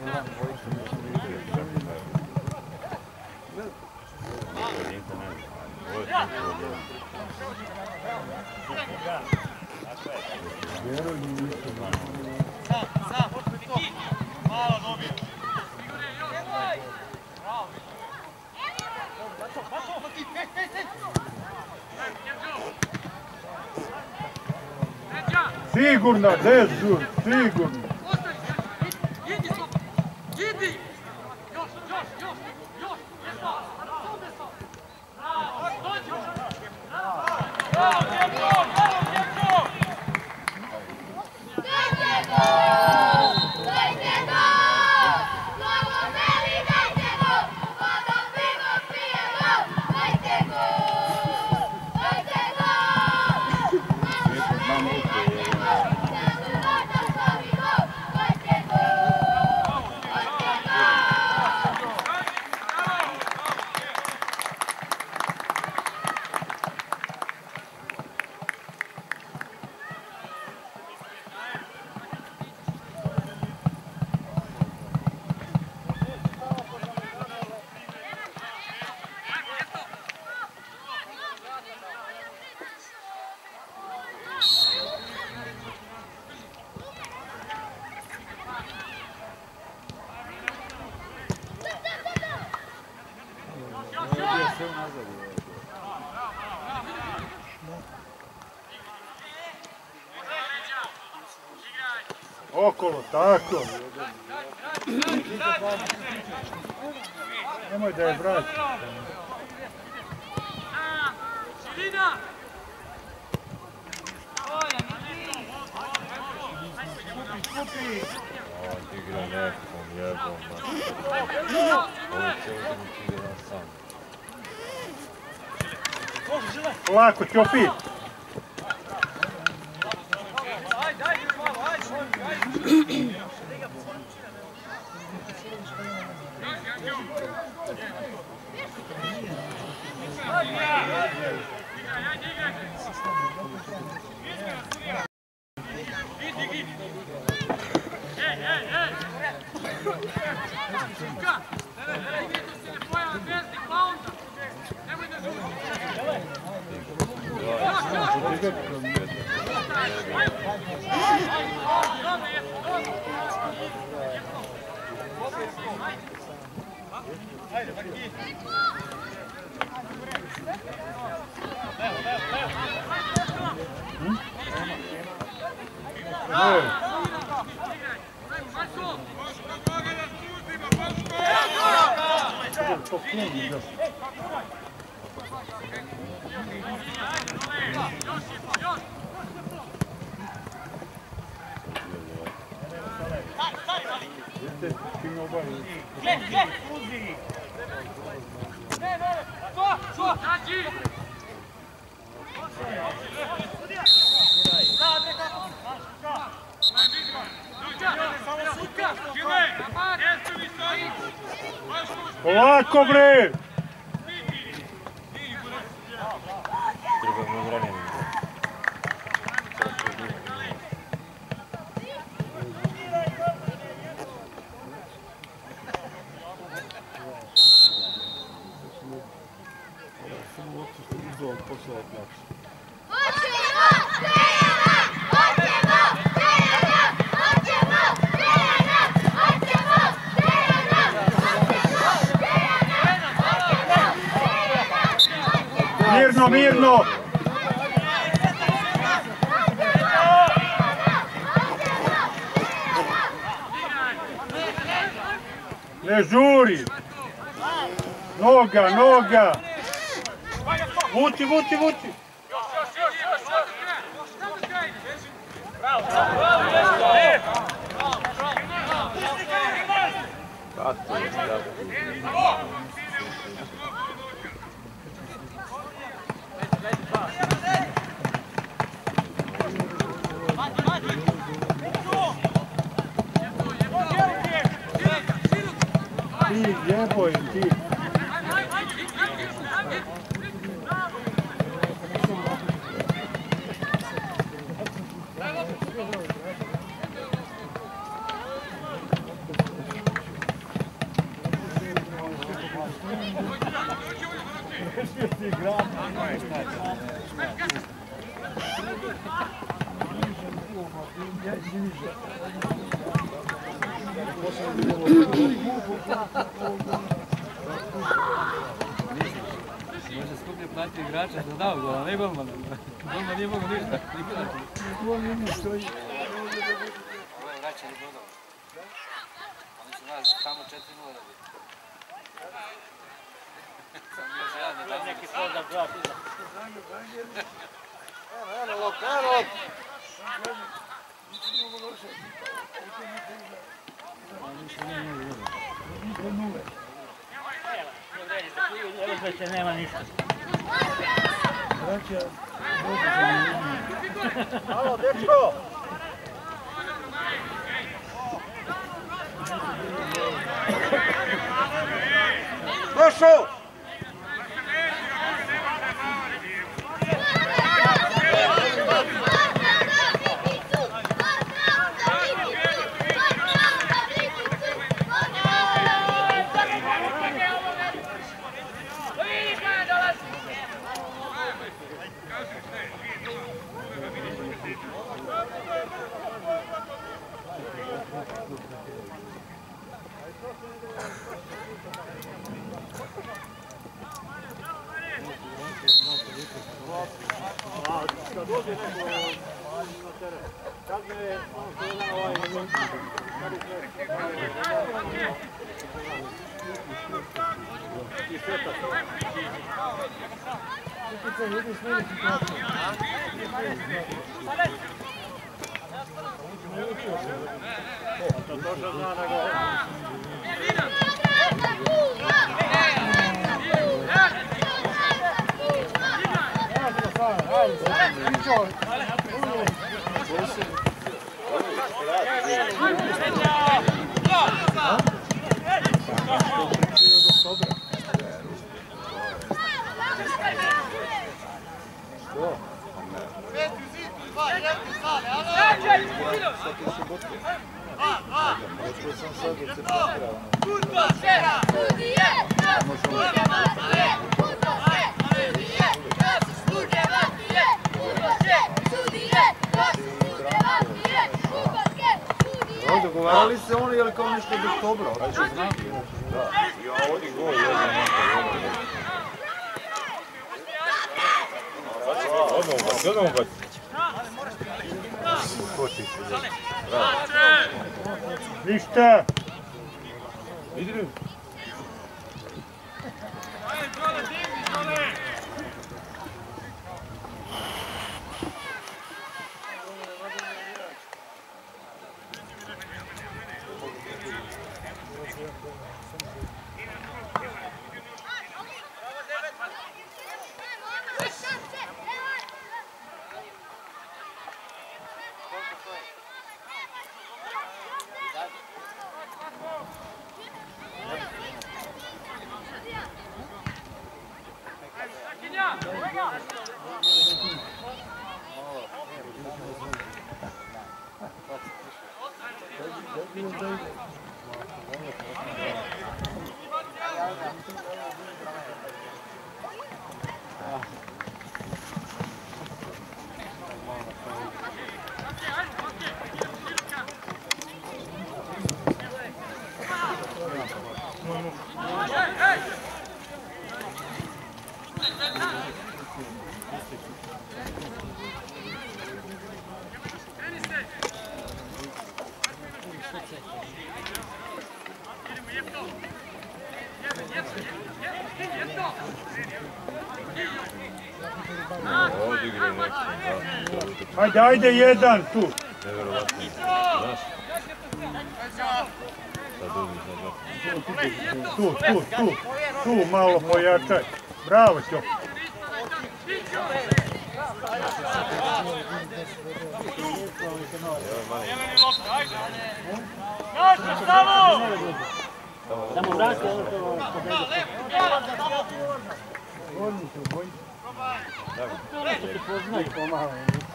Sigurno, dežur, sigurno. Okolo, tako. Nemoj da je vrati. Igra nekom jebom. Lako, Ćopi. Polako bre! ovo posao plaća. Mirno, mirno! Ne žuri! Noga, noga! Vuci, vuci, vuci! Ti, jeboj, ti! Može skuplje platiti igrača da dao gola, ne golman. Golman nije mogo ništa. Ovo je vraćanje bodova. Oni su nas tamo 4-0 da bi. Sam još jedan da damo. Neki pozdrav dva pizda. Eno, lop, eno! Nema ništa. Alo, dečko! Došao! Kad dođe neko na teren, kad me ono što je ovaj i sveta to točno zna nego... Dogovarali se oni, je li kao nešto do oktobra? Ja, ovdje gol, odmah ubaci. Ništa! Idri. Odigre neki. Ajde, jedan tu. Nevjerovatno. Znaš? Sad uzmi, Tu, malo pojačaj. Bravo, Ćo. Samo vrati ono što te poznaj pomalo.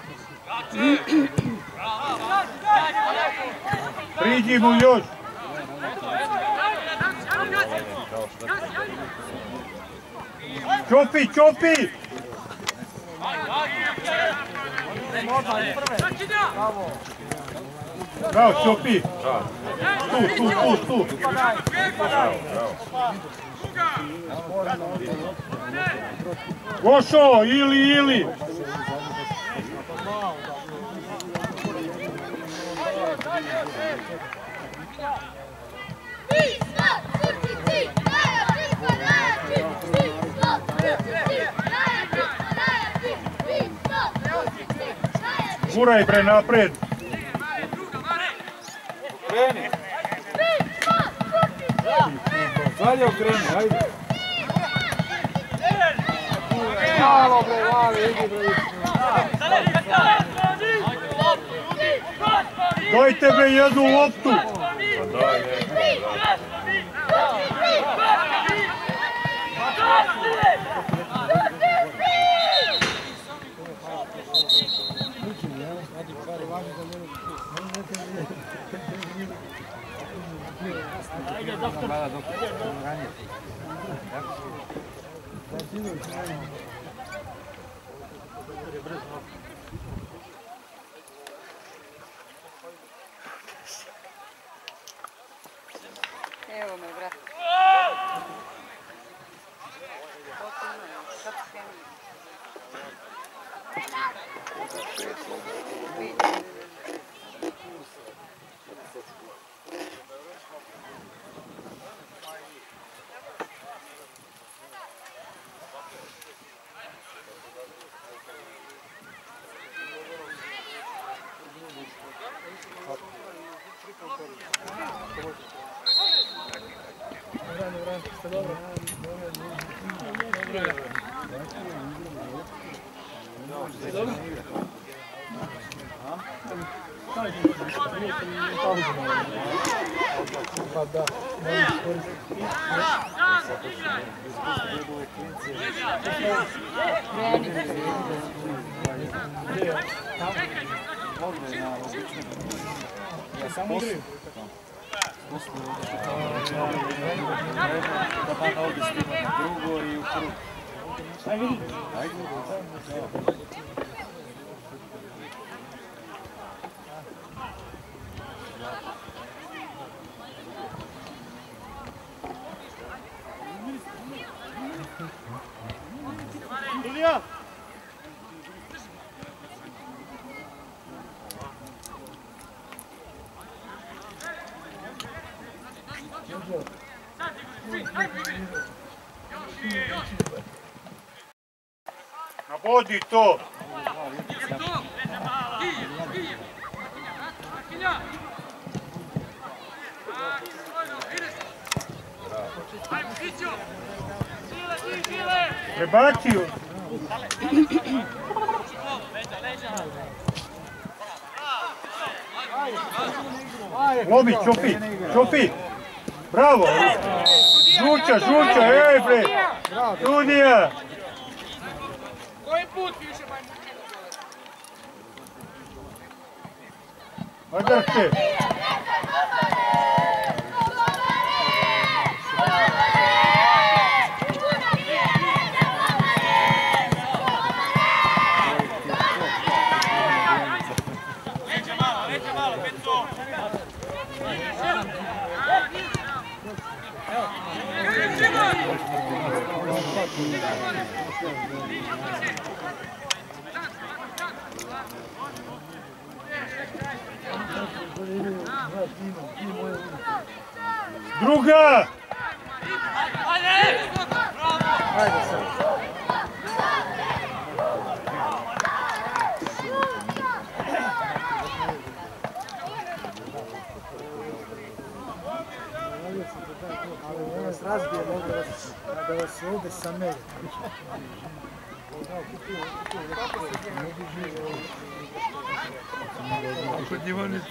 Priđi mu još. Čopi! Bravo, Čopi! Tu! Gošo, ili! Guraj bre napred! Okreni! Dalje okreni, ajde! Malo bre, idi bre! Dajte bre jednu loptu! Pa daj neko, Evo me, brat. Nabodi to! Prebacio! Lomi, Čopi! Bravo! Žuča, ej bre! Dunija! Koji put više majmučina dole? Odrte! Druga! da vas ovdje sa mene. Kod njivonice.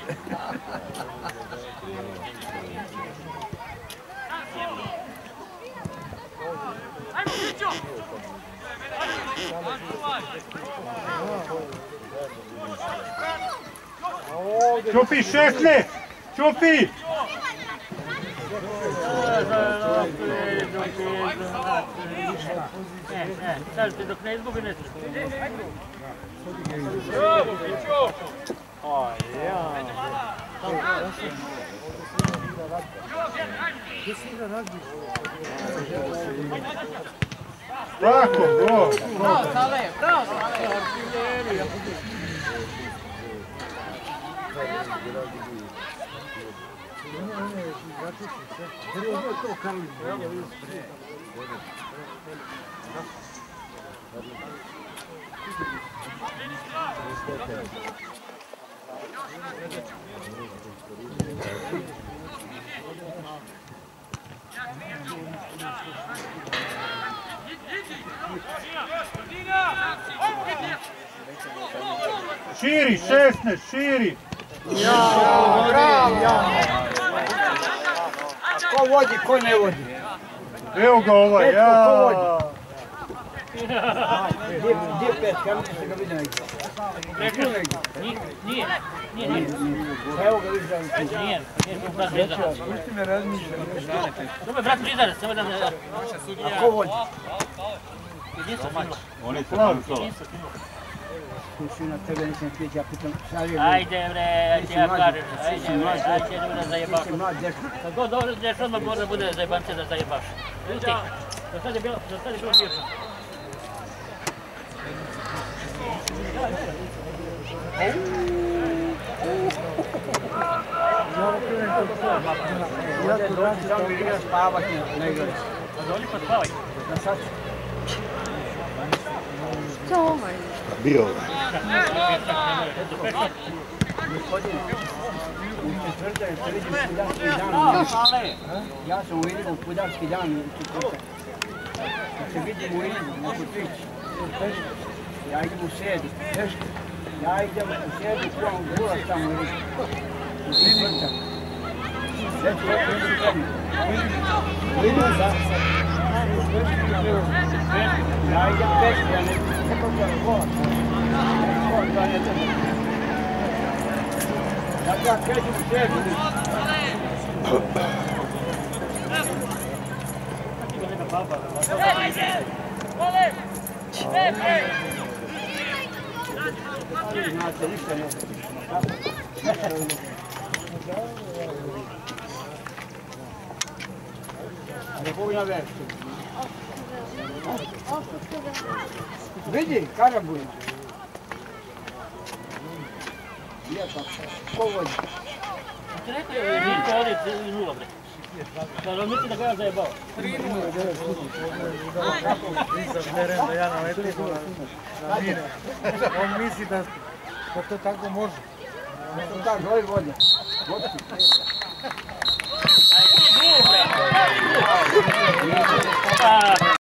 Čupi 16! Čupi! Stavite dok ne izgubi ne treba. Bravo, Pićo! Tako, bro! Bravo, Sale, bravo, Sale. Širi, 16, širi! Ko vodi, ko ne vodi? Evo ga ovaj, ja! Gdje je pet, kako se ga vidio negdje? Nije. Evo ga vidio negdje. Nije, brat Rizar. Pusti me razmišljati. Dobro, brat Rizar, samo da... A ko vodi? Oni su tam solo. Na tebe nisam htio, ja pitam, šalje. Ajde bre, ti ja kažem, ajde bre, zajebaš. Kad god dođeš odmah mora bude zajebance da zajebaš. Ljuti, do sad je bilo bježno. Ja tu radim, samo igra spavati, ne igrati. A doli pa spavaj. Na sad. Bio. Gospodine, u četvrtak se vidim pudarski dan. Ja sam vidim u pudarski dan u četvrtak. Kad se vidim u Inu, na Kutvić. Ja idem u sredu. Ja idem u sredu, kuvam gulaš tamo u četvrtak. Vidim da. Ja idem peški, ja ne pokažem gulaš. Dakle, ja krećem u sredu. Znate, ništa ne ali Bog na versu. Vidi, Karabuj. Ko vodi? Ti rekao je, Živko ovdje 0 bre. Da mislim da ga ja zajebao. 3-0. Vjerujem da ja naletim na mine. On misli da to tako može. To tako, broj vodi. Ajde, ti je bre.